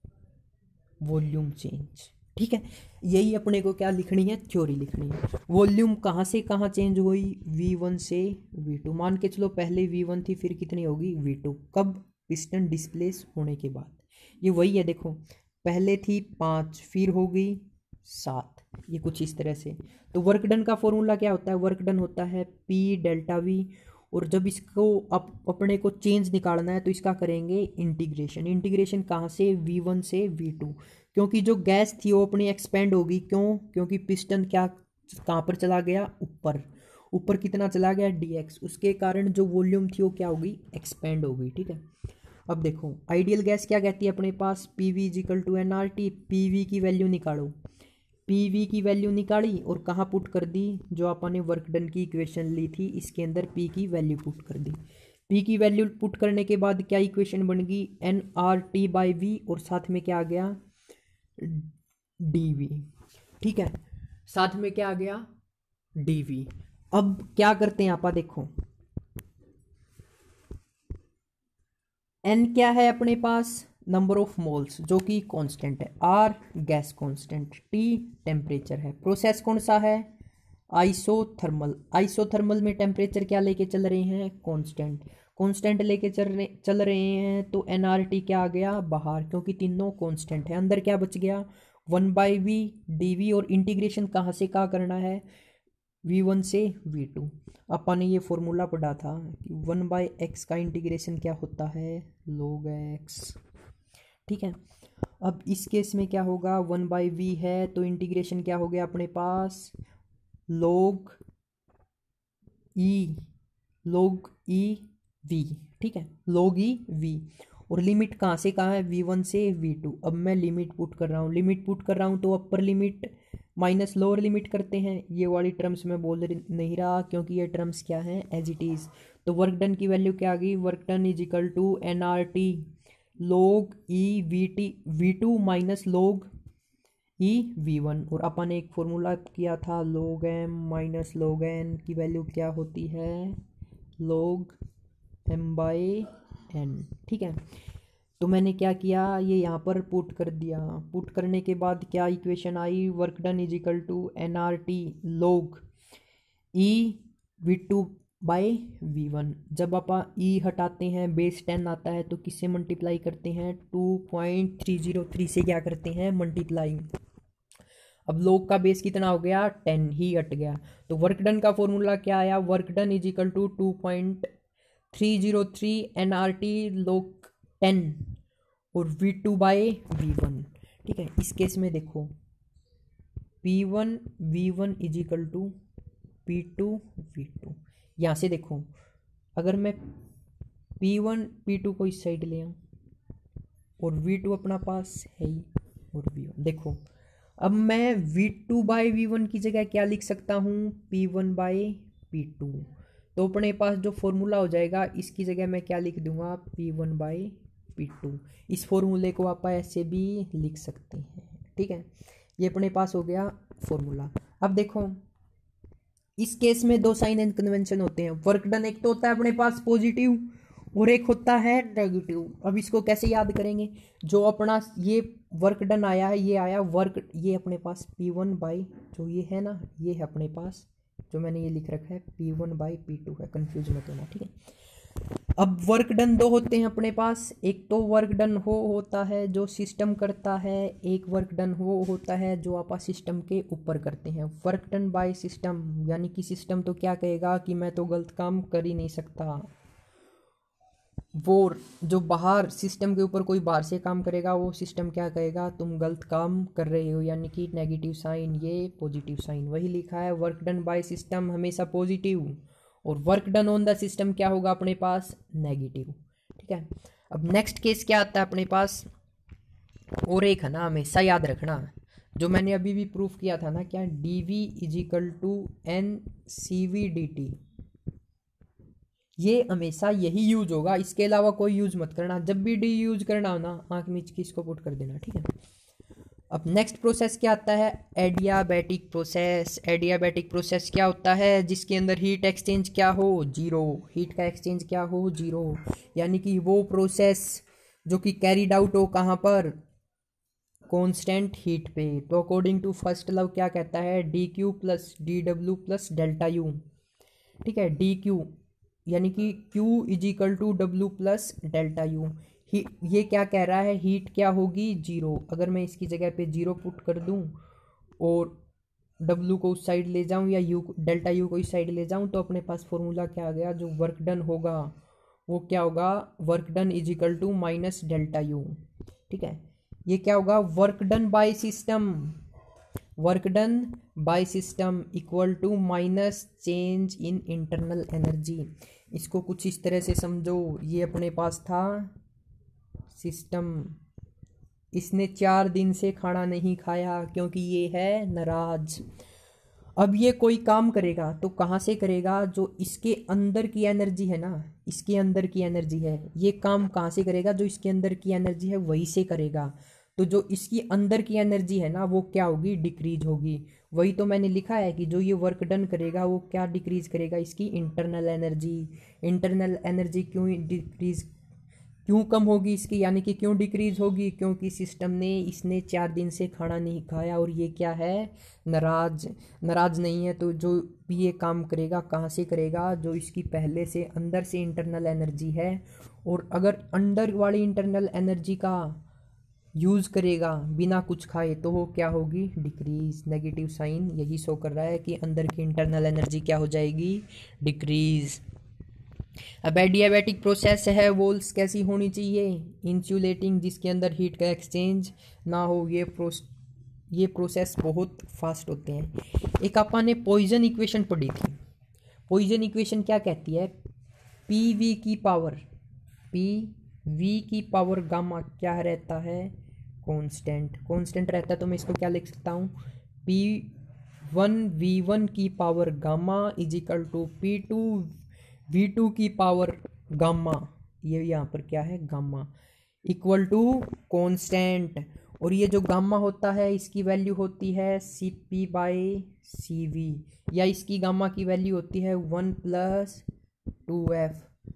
वॉल्यूम चेंज। ठीक है, यही अपने को क्या लिखनी है, थ्योरी लिखनी है। वॉल्यूम कहाँ से कहाँ चेंज हुई, वी वन से वी टू। मान के चलो पहले वी वन थी फिर कितनी होगी, वी टू। कब, पिस्टन डिस्प्लेस होने के बाद। ये वही है, देखो पहले थी पाँच फिर हो गई सात, ये कुछ इस तरह से। तो वर्क डन का फॉर्मूला क्या होता है, वर्क डन होता है पी डेल्टा वी, और जब इसको अप अपने को चेंज निकालना है तो इसका करेंगे इंटीग्रेशन। इंटीग्रेशन कहाँ से, वी वन से वी टू, क्योंकि जो गैस थी वो अपनी एक्सपेंड होगी, क्यों, क्योंकि पिस्टन क्या कहाँ पर चला गया, ऊपर, ऊपर कितना चला गया, डी एक्स, उसके कारण जो वॉल्यूम थी वो क्या होगी, एक्सपेंड होगी। ठीक है, अब देखो आइडियल गैस क्या कहती है अपने पास, P V is equal to N R T. P V की वैल्यू निकालो, पी वी की वैल्यू निकाली और कहाँ पुट कर दी, जो आपने वर्क डन की इक्वेशन ली थी इसके अंदर पी की वैल्यू पुट कर दी। पी की वैल्यू पुट करने के बाद क्या इक्वेशन बन गई, N R T by V, और साथ में क्या आ गया, डी वी। ठीक है, साथ में क्या आ गया, डी वी। अब क्या करते हैं आप, देखो एन क्या है अपने पास, नंबर ऑफ मोल्स जो कि कांस्टेंट है, R gas constant, T temperature है। प्रोसेस कौन सा है, आइसोथर्मल। आइसोथर्मल में टेम्परेचर क्या लेके चल रहे हैं, कांस्टेंट। कांस्टेंट लेके चल रहे चल रहे हैं तो एन आर टी क्या आ गया बाहर, क्योंकि तीनों कांस्टेंट है। अंदर क्या बच गया, one by V D V, और इंटीग्रेशन कहाँ से कहाँ करना है, वी वन से वी टू। अपन ने ये फॉर्मूला पढ़ा था कि वन बाई एक्स का इंटीग्रेशन क्या होता है, लोग एक्स। ठीक है, अब इस केस में क्या होगा, वन बाई वी है तो इंटीग्रेशन क्या हो गया अपने पास, लोग ई, लोग ई वी। ठीक है, लोग ई वी, और लिमिट कहाँ से कहाँ है, वी वन से वी टू। अब मैं लिमिट पुट कर रहा हूँ, लिमिट पुट कर रहा हूँ तो upper limit minus lower limit करते हैं। ये वाली टर्म्स में बोल नहीं रहा क्योंकि ये टर्म्स क्या हैं, एज इट इज़। तो वर्क डन की वैल्यू क्या आ गई, work done is equal to N R T log E V T V two minus log E we one. और अपन ने एक फॉर्मूला किया था, log M minus log N की वैल्यू क्या होती है, लोग एम बाई एन, ठीक है। तो मैंने क्या किया, ये यहाँ पर पुट कर दिया। पुट करने के बाद क्या इक्वेशन आई, work done is equal to N R T log e V two by V one. जब आप ई हटाते हैं बेस टेन आता है तो किससे मल्टीप्लाई करते हैं, two point three zero three से क्या करते हैं, मल्टीप्लाई। अब लॉग का बेस कितना हो गया, टेन ही हट गया। तो वर्क डन का फॉर्मूला क्या आया, work done is equal to two point three zero three N R T log ten और V two by V one, ठीक है। इस केस में देखो P one V one is equal to P two V two. यहाँ से देखो अगर मैं पी वन पी टू को इस साइड ले आऊँ और वी टू अपना पास है ही और वी वन, देखो अब मैं V two by V one की जगह क्या लिख सकता हूँ, P one by P two. तो अपने पास जो फॉर्मूला हो जाएगा इसकी जगह मैं क्या लिख दूंगा, P one by P two. इस फॉर्मूले को आप ऐसे भी लिख सकते हैं, ठीक है। ये अपने पास हो गया फॉर्मूला। अब देखो इस केस में दो साइन एंड कन्वेंशन होते हैं। वर्क डन एक तो होता है अपने पास पॉजिटिव और एक होता है नेगेटिव। अब इसको कैसे याद करेंगे, जो अपना ये वर्क डन आया है ये आया वर्क, ये अपने पास पी वन बाई जो ये है ना, ये है अपने पास जो मैंने ये लिख रखा है P one by P two है, कंफ्यूज मत होना, ठीक है। अब वर्क डन दो होते हैं अपने पास, एक तो वर्क डन हो होता है जो सिस्टम करता है, एक वर्क डन हो होता है जो आप सिस्टम के ऊपर करते हैं। वर्क डन बाय सिस्टम यानी कि सिस्टम तो क्या कहेगा कि मैं तो गलत काम कर ही नहीं सकता। वो जो बाहर सिस्टम के ऊपर कोई बाहर से काम करेगा वो सिस्टम क्या कहेगा, तुम गलत काम कर रहे हो, यानी कि नेगेटिव साइन, ये पॉजिटिव साइन। वही लिखा है वर्क डन बाय सिस्टम हमेशा पॉजिटिव और work done on the system क्या होगा अपने पास, नेगेटिव, ठीक है। अब नेक्स्ट केस क्या आता है अपने पास, और एक है ना हमेशा याद रखना जो मैंने अभी भी प्रूफ किया था ना, क्या D V is equal to N C V D T. ये हमेशा यही यूज होगा, इसके अलावा कोई यूज मत करना। जब भी डी यूज करना हो ना आंख मीच के इसको पुट कर देना, ठीक है। अब नेक्स्ट प्रोसेस क्या आता है, एडियाबैटिक प्रोसेस। एडियाबैटिक प्रोसेस क्या होता है, जिसके अंदर हीट एक्सचेंज क्या हो, जीरो। हीट का एक्सचेंज क्या हो, जीरो। यानी कि वो प्रोसेस जो कि कैरीड आउट हो कहाँ पर, कांस्टेंट हीट पे। तो अकॉर्डिंग टू फर्स्ट लॉ क्या कहता है, D Q plus D W plus delta U, ठीक है। डी क्यू यानी कि Q is equal to W plus delta U. ये क्या कह रहा है, हीट क्या होगी, जीरो। अगर मैं इसकी जगह पे जीरो पुट कर दूं और W को उस साइड ले जाऊं या U डेल्टा यू को इस साइड ले जाऊं तो अपने पास फॉर्मूला क्या आ गया, जो वर्क डन होगा वो क्या होगा, work done is equal to minus delta U, ठीक है। ये क्या होगा, work done by system, work done by system equal to minus change in internal energy. इसको कुछ इस तरह से समझो, ये अपने पास था सिस्टम, इसने चार दिन से खाना नहीं खाया क्योंकि ये है नाराज। अब ये कोई काम करेगा तो कहाँ से करेगा, जो इसके अंदर की एनर्जी है ना, इसके अंदर की एनर्जी है, ये काम कहाँ से करेगा, जो इसके अंदर की एनर्जी है वही से करेगा। तो जो इसकी अंदर की एनर्जी है ना वो क्या होगी, डिक्रीज होगी। वही तो मैंने लिखा है कि जो ये वर्क डन करेगा वो क्या डिक्रीज करेगा, इसकी इंटरनल एनर्जी। इंटरनल एनर्जी क्यों डिक्रीज, क्यों कम होगी इसकी, यानी कि क्यों डिक्रीज होगी, क्योंकि सिस्टम ने इसने चार दिन से खाना नहीं खाया और ये क्या है, नाराज। नाराज नहीं है तो जो भी ये काम करेगा कहाँ से करेगा, जो इसकी पहले से अंदर से इंटरनल एनर्जी है। और अगर अंदर वाली इंटरनल एनर्जी का यूज़ करेगा बिना कुछ खाए तो वो क्या होगी, डिक्रीज। नेगेटिव साइन यही शो कर रहा है कि अंदर की इंटरनल एनर्जी क्या हो जाएगी, डिक्रीज। अब एडियाबैटिक प्रोसेस है, वोल्स कैसी होनी चाहिए, इंसुलेटिंग, जिसके अंदर हीट का एक्सचेंज ना हो। ये प्रोस ये प्रोसेस बहुत फास्ट होते हैं। एक अपन ने पॉइजन इक्वेशन पढ़ी थी। पॉइजन इक्वेशन क्या कहती है, पी वी की पावर, पी वी की पावर गामा क्या रहता है, कांस्टेंट। कांस्टेंट रहता है तो मैं इसको क्या लिख सकता हूँ, पी वन वी वन की power gamma is equal to P two V two की पावर गामा, ये यहाँ पर क्या है गामा, इक्वल टू कांस्टेंट। और ये जो गामा होता है इसकी वैल्यू होती है C P by C V, या इसकी गामा की वैल्यू होती है वन प्लस टू एफ।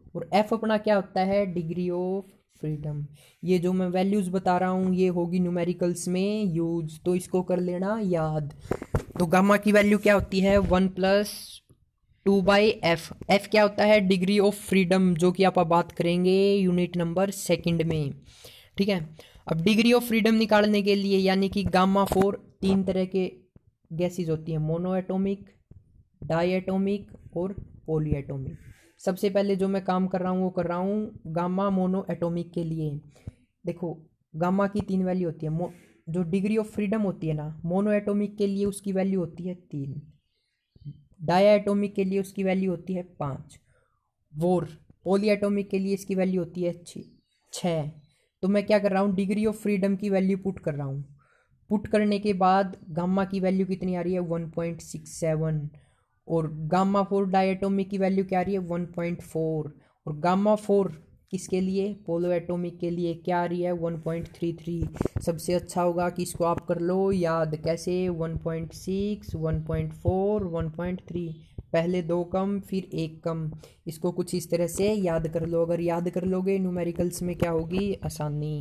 और एफ अपना क्या होता है, डिग्री ऑफ फ्रीडम। ये जो मैं वैल्यूज़ बता रहा हूँ ये होगी न्यूमेरिकल्स में यूज, तो इसको कर लेना याद। तो गामा की वैल्यू क्या होती है, one plus two by F. F क्या होता है, डिग्री ऑफ फ्रीडम, जो कि आप बात करेंगे यूनिट नंबर सेकंड में। ठीक है, अब डिग्री ऑफ फ्रीडम निकालने के लिए यानी कि गामा फोर, तीन तरह के गैसेज होती हैं, मोनो एटोमिक, डाई एटोमिक और पॉली एटोमिक। सबसे पहले जो मैं काम कर रहा हूँ वो कर रहा हूँ गामा मोनो एटोमिक के लिए। देखो गामा की तीन वैल्यू होती है, जो डिग्री ऑफ फ्रीडम होती है ना मोनो एटोमिक के लिए उसकी वैल्यू होती है तीन, डाई एटोमिक के लिए उसकी वैल्यू होती है पाँच, वोर पॉली एटोमिक के लिए इसकी वैल्यू होती है छः। तो मैं क्या कर रहा हूँ, डिग्री ऑफ फ्रीडम की वैल्यू पुट कर रहा हूँ। पुट करने के बाद गामा की वैल्यू कितनी आ रही है, वन पॉइंट सिक्स सेवन, और गामा फोर डायटोमिक की वैल्यू क्या आ रही है, वन पॉइंट फोर, और गामा फोर किसके लिए, पोलो एटोमिक के लिए क्या आ रही है, वन पॉइंट थ्री थ्री। सबसे अच्छा होगा कि इसको आप कर लो याद, कैसे, one point six, one point four, one point three, पहले दो कम फिर एक कम, इसको कुछ इस तरह से याद कर लो। अगर याद कर लोगे न्यूमेरिकल्स में क्या होगी, आसानी।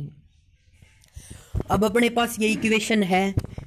अब अपने पास ये इक्वेशन है,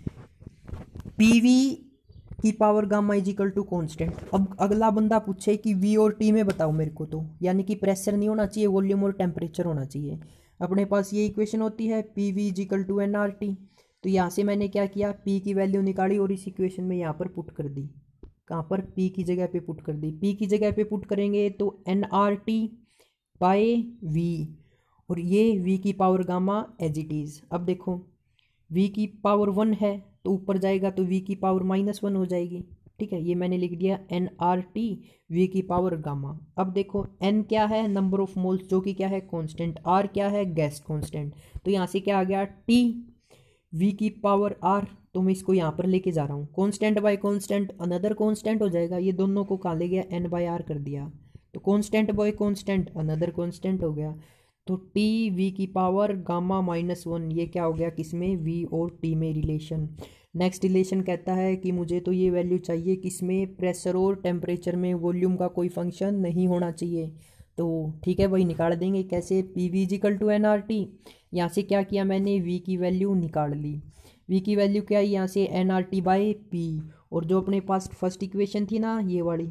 पीवी की power gamma is equal to constant. अब अगला बंदा पूछे कि वी और टी में बताओ मेरे को, तो यानी कि प्रेशर नहीं होना चाहिए, वॉल्यूम और टेम्परेचर होना चाहिए। अपने पास ये इक्वेशन होती है P V is equal to N R T. तो यहाँ से मैंने क्या किया, पी की वैल्यू निकाली और इस इक्वेशन में यहाँ पर पुट कर दी। कहाँ पर, पी की जगह पे पुट कर दी। पी की जगह पे पुट करेंगे तो N R T by V, और ये वी की power gamma as it is. अब देखो v की पावर वन है तो ऊपर जाएगा तो v की पावर माइनस वन हो जाएगी। ठीक है, ये मैंने लिख दिया एन आर टी वी की पावर गामा। अब देखो n क्या है, नंबर ऑफ मोल्स, जो कि क्या है कांस्टेंट, r क्या है गैस कांस्टेंट। तो यहाँ से क्या आ गया, t v की पावर r, तो मैं इसको यहाँ पर लेके जा रहा हूँ, constant by constant another constant हो जाएगा, ये दोनों को कहाँ ले गया, n बाय r कर दिया, तो constant by constant another constant हो गया। तो टी वी की पावर गामा माइनस वन, ये क्या हो गया, किसमें, वी और टी में रिलेशन। नेक्स्ट रिलेशन कहता है कि मुझे तो ये वैल्यू चाहिए किसमें, प्रेशर और टेम्परेचर में, वॉल्यूम का कोई फंक्शन नहीं होना चाहिए। तो ठीक है भाई, निकाल देंगे कैसे, P V is equal to N R T. यहाँ से क्या किया मैंने, वी की वैल्यू निकाल ली। वी की वैल्यू क्या है, यहाँ से N R T by P, और जो अपने पास फर्स्ट इक्वेशन थी ना ये वाली,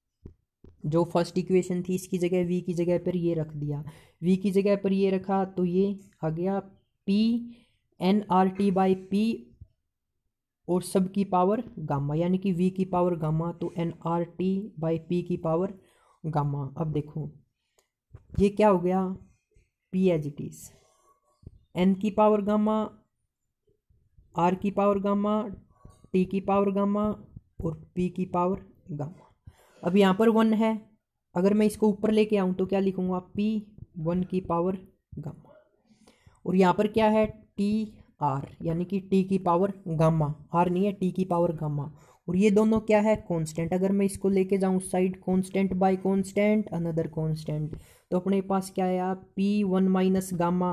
जो फर्स्ट इक्वेशन थी इसकी जगह v की जगह पर ये रख दिया, v की जगह पर ये रखा तो ये आ गया p N R T by P और सब की पावर गामा, यानी कि v की पावर गामा, तो N R T by P की पावर गामा। अब देखो ये क्या हो गया, p as it is, n की पावर गामा, r की पावर गामा, t की पावर गामा और p की पावर गामा। अब यहाँ पर वन है, अगर मैं इसको ऊपर लेके आऊँ तो क्या लिखूँगा, p वन की पावर गामा, और यहाँ पर क्या है, टी आर, यानी कि t की पावर गामा, r नहीं है, t की पावर गामा, और ये दोनों क्या है, कांस्टेंट। अगर मैं इसको लेके जाऊँ side, constant by constant another constant, तो अपने पास क्या है, p one minus gamma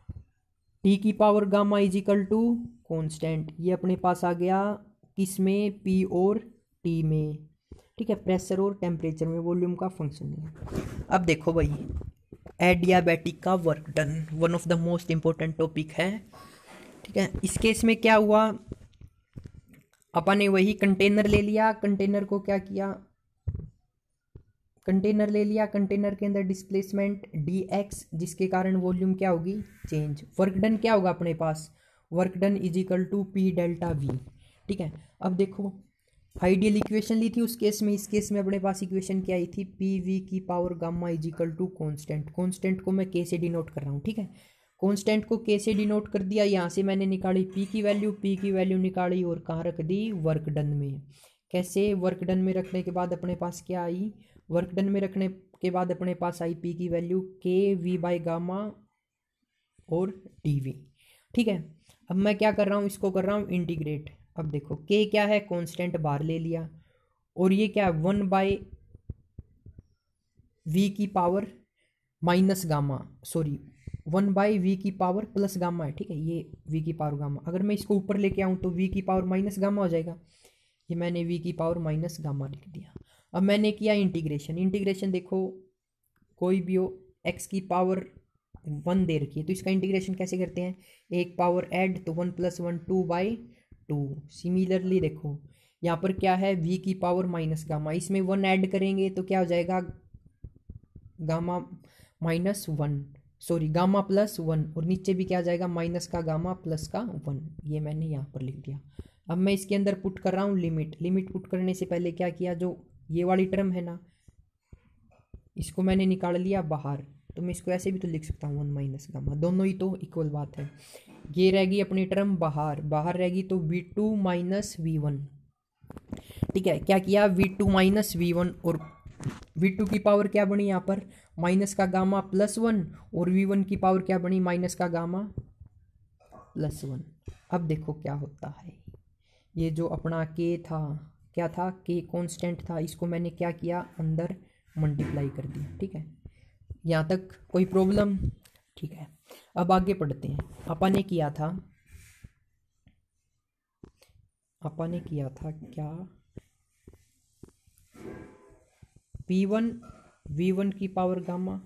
t की power gamma is equal to constant. ये अपने पास आ गया किस में, p और t में। ठीक है, प्रेशर और टेम्परेचर में, वॉल्यूम का फंक्शन नहीं है। अब देखो भाई, एडियाबैटिक का work done one of the most important topic है। ठीक है, इस केस में क्या हुआ, अपन ने वही कंटेनर ले लिया, कंटेनर को क्या किया, कंटेनर ले लिया, कंटेनर के अंदर डिस्प्लेसमेंट डी एक्स, जिसके कारण वॉल्यूम क्या होगी, चेंज। वर्क डन क्या होगा अपने पास, work done is equal to P delta V. ठीक है, अब देखो आइडियल इक्वेशन ली थी उस केस में, इस केस में अपने पास इक्वेशन क्या आई थी, पी वी की power gamma is equal to constant. Constant को मैं के से डिनोट कर रहा हूँ। ठीक है, कॉन्स्टेंट को के से डिनोट कर दिया, यहाँ से मैंने निकाली पी की वैल्यू, पी की वैल्यू निकाली और कहाँ रख दी, वर्क डन में। कैसे, वर्क डन में रखने के बाद अपने पास क्या आई, वर्क डन में रखने के बाद अपने पास आई पी की value K V by gamma और डी वी। ठीक है, अब मैं क्या कर रहा हूँ, इसको कर रहा हूँ इंटीग्रेट। अब देखो के क्या है, कांस्टेंट बाहर ले लिया, और ये क्या है, वन बाय वी की power minus gamma, sorry one by V की पावर प्लस गामा है। ठीक है, ये वी की पावर गामा, अगर मैं इसको ऊपर लेके आऊँ तो वी की पावर माइनस गामा हो जाएगा, ये मैंने वी की पावर माइनस गामा लिख दिया। अब मैंने किया इंटीग्रेशन, इंटीग्रेशन देखो कोई भी हो एक्स की पावर वन दे रखी है, तो इसका इंटीग्रेशन कैसे करते हैं, एक पावर ऐड तो one plus one two by two. Similarly देखो यहाँ पर क्या है, v की पावर माइनस गामा, इसमें वन ऐड करेंगे तो क्या हो जाएगा, gamma minus one, sorry gamma plus one, और नीचे भी क्या आ जाएगा, माइनस का गामा प्लस का वन। ये मैंने यहाँ पर लिख दिया। अब मैं इसके अंदर पुट कर रहा हूँ लिमिट। लिमिट पुट करने से पहले क्या किया, जो ये वाली टर्म है ना, इसको मैंने निकाल लिया बाहर, तो मैं इसको ऐसे भी तो लिख सकता हूँ वन माइनस गामा, दोनों ही तो इक्वल बात है। ये रहेगी अपनी टर्म बाहर, बाहर रहेगी तो V two minus V one. ठीक है, क्या किया, V two minus V one, और वी टू की पावर क्या बनी यहाँ पर, माइनस का गामा प्लस वन, और वी वन की पावर क्या बनी, माइनस का गामा प्लस वन। अब देखो क्या होता है, ये जो अपना के था, क्या था, के कांस्टेंट था, इसको मैंने क्या किया, अंदर मल्टीप्लाई कर दिया। ठीक है, यहाँ तक कोई प्रॉब्लम, ठीक है। अब आगे पढ़ते हैं। अपन ने किया था अपन ने किया था क्या, पी वन वी वन की power gamma,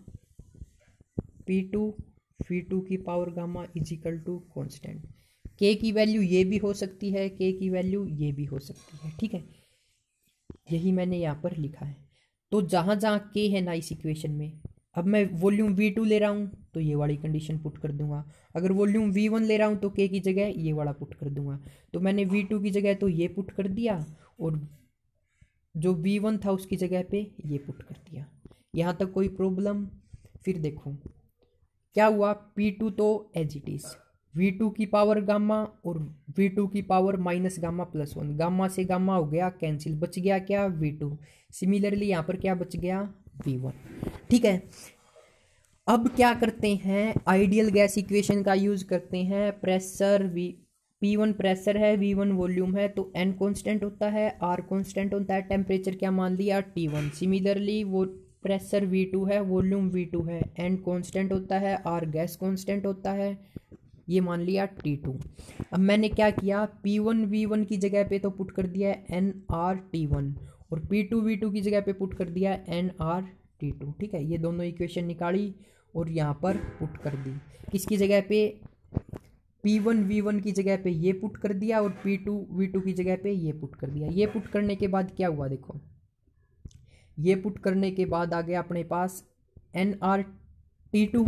P two V two की power gamma is equal to constant. K की वैल्यू ये भी हो सकती है, के की वैल्यू ये भी हो सकती है। ठीक है, यही मैंने यहाँ पर लिखा है। तो जहाँ जहाँ के है ना इस इक्वेशन में, अब मैं वॉल्यूम वी टू ले रहा हूँ तो ये वाली कंडीशन पुट कर दूंगा, अगर वॉल्यूम वी वन ले रहा हूँ तो के की जगह ये वाला पुट कर दूंगा। तो मैंने वी टू की जगह तो ये पुट कर दिया, और जो वी वन था उसकी जगह पे ये पुट कर दिया। यहाँ तक कोई प्रॉब्लम। फिर देखो क्या हुआ, पी टू तो as it is, V two की पावर गामा और वी टू की power minus gamma plus one, gamma से गामा हो गया कैंसिल, बच गया क्या, वी टू। सिमिलरली यहाँ पर क्या बच गया, वी वन। ठीक है, अब क्या करते हैं, आइडियल गैस इक्वेशन का यूज करते हैं। Pressure V P one pressure है, वी वन वॉल्यूम है, तो एन कांस्टेंट होता है, आर कांस्टेंट होता है, टेम्परेचर क्या मान लिया, टी वन। सिमिलरली वो प्रेशर वी टू है, वॉल्यूम वी टू है, एन कांस्टेंट होता है, आर गैस कांस्टेंट होता है, ये मान लिया टी टू। अब मैंने क्या किया, पी वन वी वन की जगह पे तो पुट कर दिया एन आर टी वन, और पी टू वी टू की जगह पे पुट कर दिया एन आर टी टू। ठीक है, ये दोनों इक्वेशन निकाली और यहाँ पर पुट कर दी। किसकी जगह पे, पी वन वी वन की जगह पे ये पुट कर दिया, और पी टू वी टू की जगह पे ये पुट कर दिया। ये पुट करने के बाद क्या हुआ, देखो ये पुट करने के बाद आ गया अपने पास एन आर टी टू।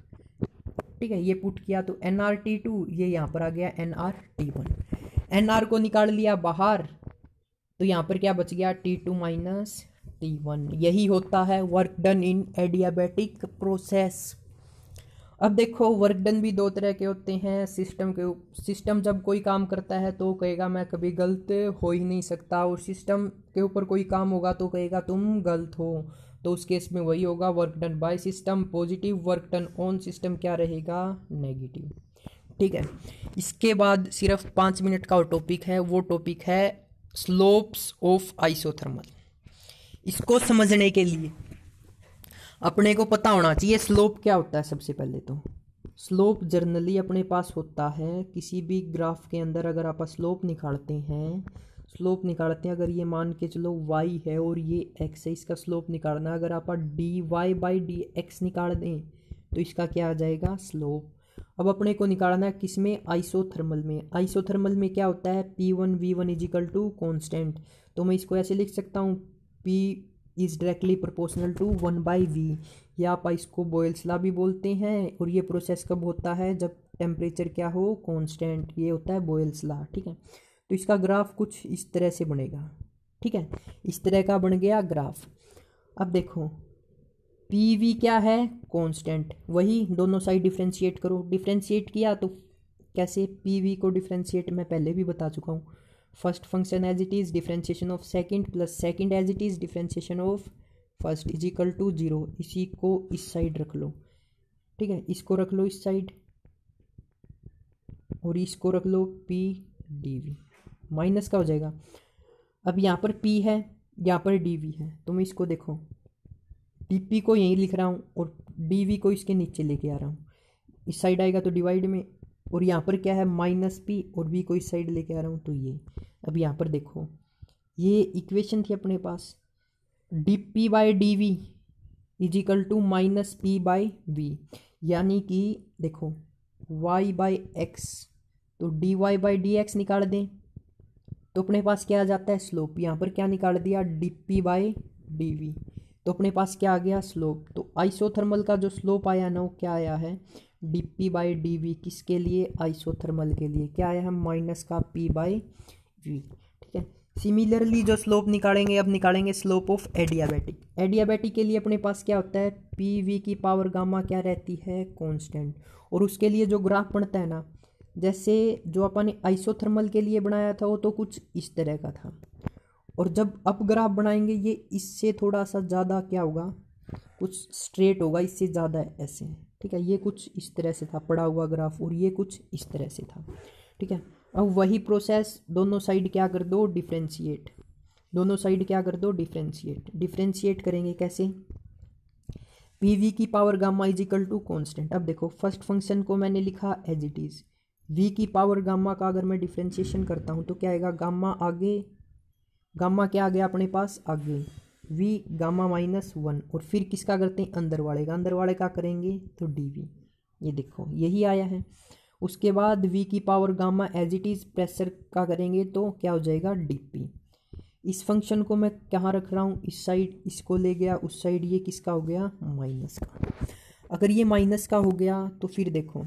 ठीक है, ये पुट किया तो एन आर टी टू, ये यहाँ पर आ गया N R T one. N R को निकाल लिया बाहर, तो यहाँ पर क्या बच गया, T two minus T one. यही होता है work done in adiabatic process. अब देखो वर्क डन भी दो तरह के होते हैं। सिस्टम के सिस्टम जब कोई काम करता है तो कहेगा मैं कभी गलत हो ही नहीं सकता, और सिस्टम के ऊपर कोई काम होगा तो कहेगा तुम गलत हो। तो उस केस में वही होगा, work done by system positive, work done on system क्या रहेगा, नेगेटिव। ठीक है, इसके बाद सिर्फ पाँच मिनट का टॉपिक है, वो टॉपिक है स्लोप्स ऑफ आइसोथर्मल। इसको समझने के लिए अपने को पता होना चाहिए स्लोप क्या होता है। सबसे पहले तो स्लोप जनरली अपने पास होता है किसी भी ग्राफ के अंदर, अगर आप स्लोप निकालते हैं स्लोप निकालते हैं अगर ये मान के चलो y है और ये x है, इसका स्लोप निकालना है। अगर आप D Y by D X निकाल दें तो इसका क्या आ जाएगा, स्लोप। अब अपने को निकालना है किस में, आइसोथर्मल में। आइसोथर्मल में क्या होता है, P one V one is equal to constant. तो मैं इसको ऐसे लिख सकता हूँ, P is directly proportional to one by V, या आप इसको बॉयल्स लॉ भी बोलते हैं। और ये प्रोसेस कब होता है, जब टेम्परेचर क्या हो, कांस्टेंट, ये होता है बॉयल्स लॉ। ठीक है, तो इसका ग्राफ कुछ इस तरह से बनेगा। ठीक है, इस तरह का बन गया ग्राफ। अब देखो पी वी क्या है, कांस्टेंट, वही दोनों साइड डिफ्रेंशिएट करो। डिफ्रेंशिएट किया तो कैसे, पी वी को डिफ्रेंशिएट मैं पहले भी बता चुका हूँ, first function as it is differentiation of second plus second as it is differentiation of first is equal to zero. इसी को इस साइड रख लो। ठीक है, इसको रख लो इस साइड और इसको रख लो पी डी वी, माइनस का हो जाएगा। अब यहाँ पर P है, यहाँ पर डी वी है, तो मैं इसको देखो डी पी को यहीं लिख रहा हूँ और डी वी को इसके नीचे लेके आ रहा हूँ। इस साइड आएगा तो डिवाइड में, और यहाँ पर क्या है माइनस पी, और वी को इस साइड लेके आ रहा हूँ तो ये। अब यहाँ पर देखो ये इक्वेशन थी अपने पास, D P by D V is equal to minus P by V, यानी कि देखो y बाई एक्स, तो D Y by D X निकाल दें तो अपने पास क्या आ जाता है स्लोप। यहाँ पर क्या निकाल दिया D P by D V, तो अपने पास क्या आ गया स्लोप। तो आइसोथर्मल का जो स्लोप आया ना वो क्या आया है D P by D V, किसके लिए आइसोथर्मल के लिए क्या आया है माइनस का पी बाई वी। ठीक है, सिमिलरली जो स्लोप निकालेंगे अब निकालेंगे स्लोप ऑफ एडियाबैटिक। एडियाबैटिक के लिए अपने पास क्या होता है पी वी की पावर गामा क्या रहती है कांस्टेंट, और उसके लिए जो ग्राफ बनता है ना जैसे जो अपन ने आइसोथर्मल के लिए बनाया था वो तो कुछ इस तरह का था, और जब अप ग्राफ बनाएंगे ये इससे थोड़ा सा ज़्यादा क्या होगा कुछ स्ट्रेट होगा, इससे ज़्यादा ऐसे। ठीक है, ये कुछ इस तरह से था पड़ा हुआ ग्राफ और ये कुछ इस तरह से था। ठीक है, अब वही प्रोसेस दोनों साइड क्या कर दो डिफ्रेंशिएट, दोनों साइड क्या कर दो डिफ्रेंशिएट। डिफ्रेंशिएट करेंगे कैसे पी वी की power gamma is equal to constant. अब देखो फर्स्ट फंक्शन को मैंने लिखा एज इट इज़, वी की पावर गामा का अगर मैं डिफ्रेंशिएशन करता हूँ तो क्या आएगा गामा आगे, गामा क्या आ गया अपने पास आगे वी गामा माइनस वन, और फिर किसका करते हैं अंदर वाले का, अंदर वाले का करेंगे तो डी वी, ये देखो यही आया है। उसके बाद वी की power gamma as it is pressure का करेंगे तो क्या हो जाएगा डी पी। इस फंक्शन को मैं कहाँ रख रहा हूँ इस साइड, इसको ले गया उस साइड, ये किसका हो गया माइनस का। अगर ये माइनस का हो गया तो फिर देखो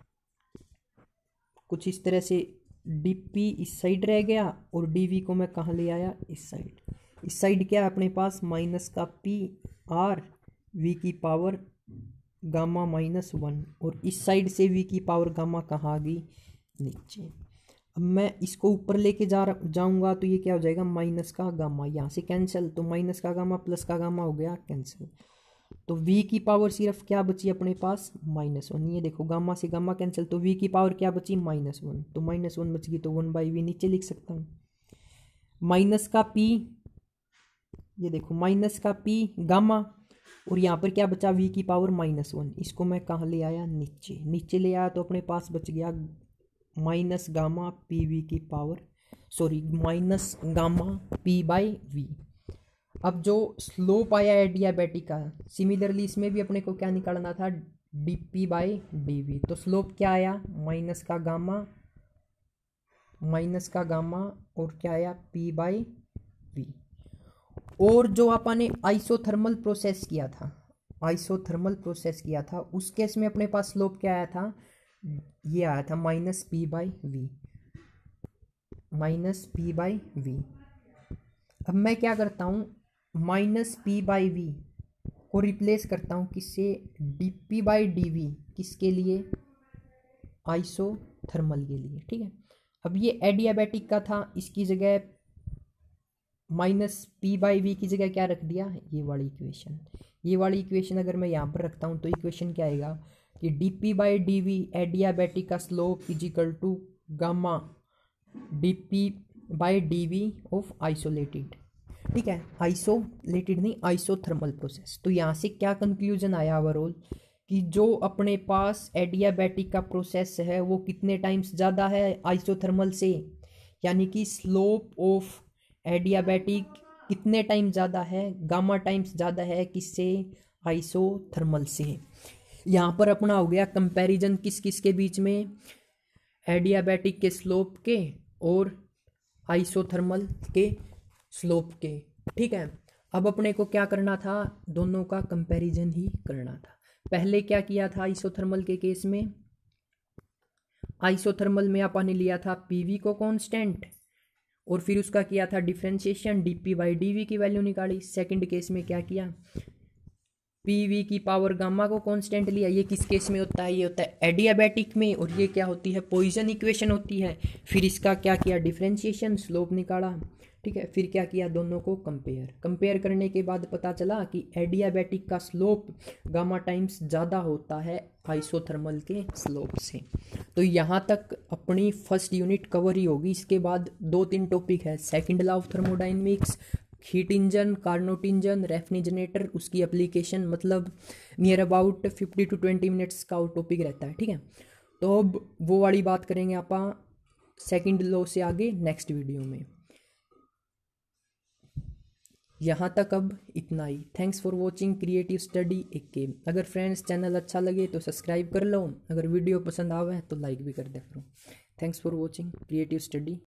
कुछ इस तरह से डी पी इस साइड रह गया और डी वी को मैं कहाँ ले आया इस साइड। इस साइड क्या है अपने पास माइनस का पी आर वी की पावर गामा माइनस वन, और इस साइड से वी की पावर गामा कहाँ आ गई नीचे। अब मैं इसको ऊपर लेके जा जाऊंगा तो ये क्या हो जाएगा माइनस का गामा, यहाँ से कैंसिल, तो माइनस का गामा प्लस का गामा हो गया कैंसिल, तो v की पावर सिर्फ क्या बची अपने पास माइनस वन। ये देखो गामा से गामा कैंसिल, तो v की पावर क्या बची माइनस वन, तो माइनस वन बच गई, तो वन बाई वी नीचे लिख सकता हूँ। माइनस का p, ये देखो माइनस का p गामा, और यहाँ पर क्या बचा v की पावर माइनस वन, इसको मैं कहाँ ले आया नीचे, नीचे ले आया तो अपने पास बच गया माइनस गामा पी वी की power sorry minus gamma P by V. अब जो स्लोप आया है डियाबेटिक का, सिमिलरली इसमें भी अपने को क्या निकालना था D P by D V, तो स्लोप क्या आया माइनस का गामा, माइनस का गामा और क्या आया पी बाई वी। और जो अपन ने आइसोथर्मल प्रोसेस किया था, आइसोथर्मल प्रोसेस किया था उस केस में अपने पास स्लोप क्या आया था, ये आया था minus P by V, minus P by V. अब मैं क्या करता हूँ माइनस पी बाई वी को रिप्लेस करता हूँ किससे D P by D V, किसके लिए आइसोथर्मल के लिए। ठीक है, अब ये एडियाबैटिक का था, इसकी जगह माइनस पी बाई वी की जगह क्या रख दिया ये वाली इक्वेशन। ये वाली इक्वेशन अगर मैं यहाँ पर रखता हूँ तो इक्वेशन क्या आएगा कि D P by D V adiabatic का slope is equal to gamma D P by D V of isolated. ठीक है, आइसोलेटेड नहीं आइसोथर्मल प्रोसेस। तो यहाँ से क्या कंक्लूजन आया ओवरऑल कि जो अपने पास एडियाबैटिक का प्रोसेस है वो कितने टाइम्स ज़्यादा है आइसोथर्मल से, यानी कि स्लोप ऑफ एडियाबैटिक कितने टाइम ज़्यादा है गामा टाइम्स ज़्यादा है किससे आइसोथर्मल से। यहाँ पर अपना हो गया कंपैरिजन किस किस के बीच में एडियाबैटिक के स्लोप के और आइसोथर्मल के स्लोप के। ठीक है, अब अपने को क्या करना था दोनों का कंपैरिजन ही करना था। पहले क्या किया था आइसोथर्मल के केस में, आइसोथर्मल में अपन ने लिया था पीवी को कांस्टेंट और फिर उसका किया था डिफरेंशिएशन डीपी बाई डीवी की वैल्यू निकाली। सेकंड केस में क्या किया पीवी की पावर गामा को कांस्टेंट लिया। ये किस केस में होता है, ये होता है एडियाबैटिक में, और ये क्या होती है पॉइजन इक्वेशन होती है। फिर इसका क्या किया डिफरेंशिएशन स्लोप निकाला। ठीक है, फिर क्या किया दोनों को कंपेयर, कंपेयर करने के बाद पता चला कि एडियाबैटिक का स्लोप गामा टाइम्स ज़्यादा होता है आइसोथर्मल के स्लोप से। तो यहाँ तक अपनी फर्स्ट यूनिट कवर ही होगी। इसके बाद दो तीन टॉपिक है, second law of thermodynamics, heat engine, Carnot engine, refrigerator, उसकी एप्लीकेशन, मतलब near about fifty to twenty minutes का टॉपिक रहता है। ठीक है, तो अब वो वाली बात करेंगे आप सेकंड लॉ से आगे नेक्स्ट वीडियो में। यहाँ तक अब इतना ही। Thanks for watching creative study एक गेम। अगर फ्रेंड्स चैनल अच्छा लगे तो सब्सक्राइब कर लो, अगर वीडियो पसंद आवे तो लाइक भी कर दे करो। Thanks for watching creative study.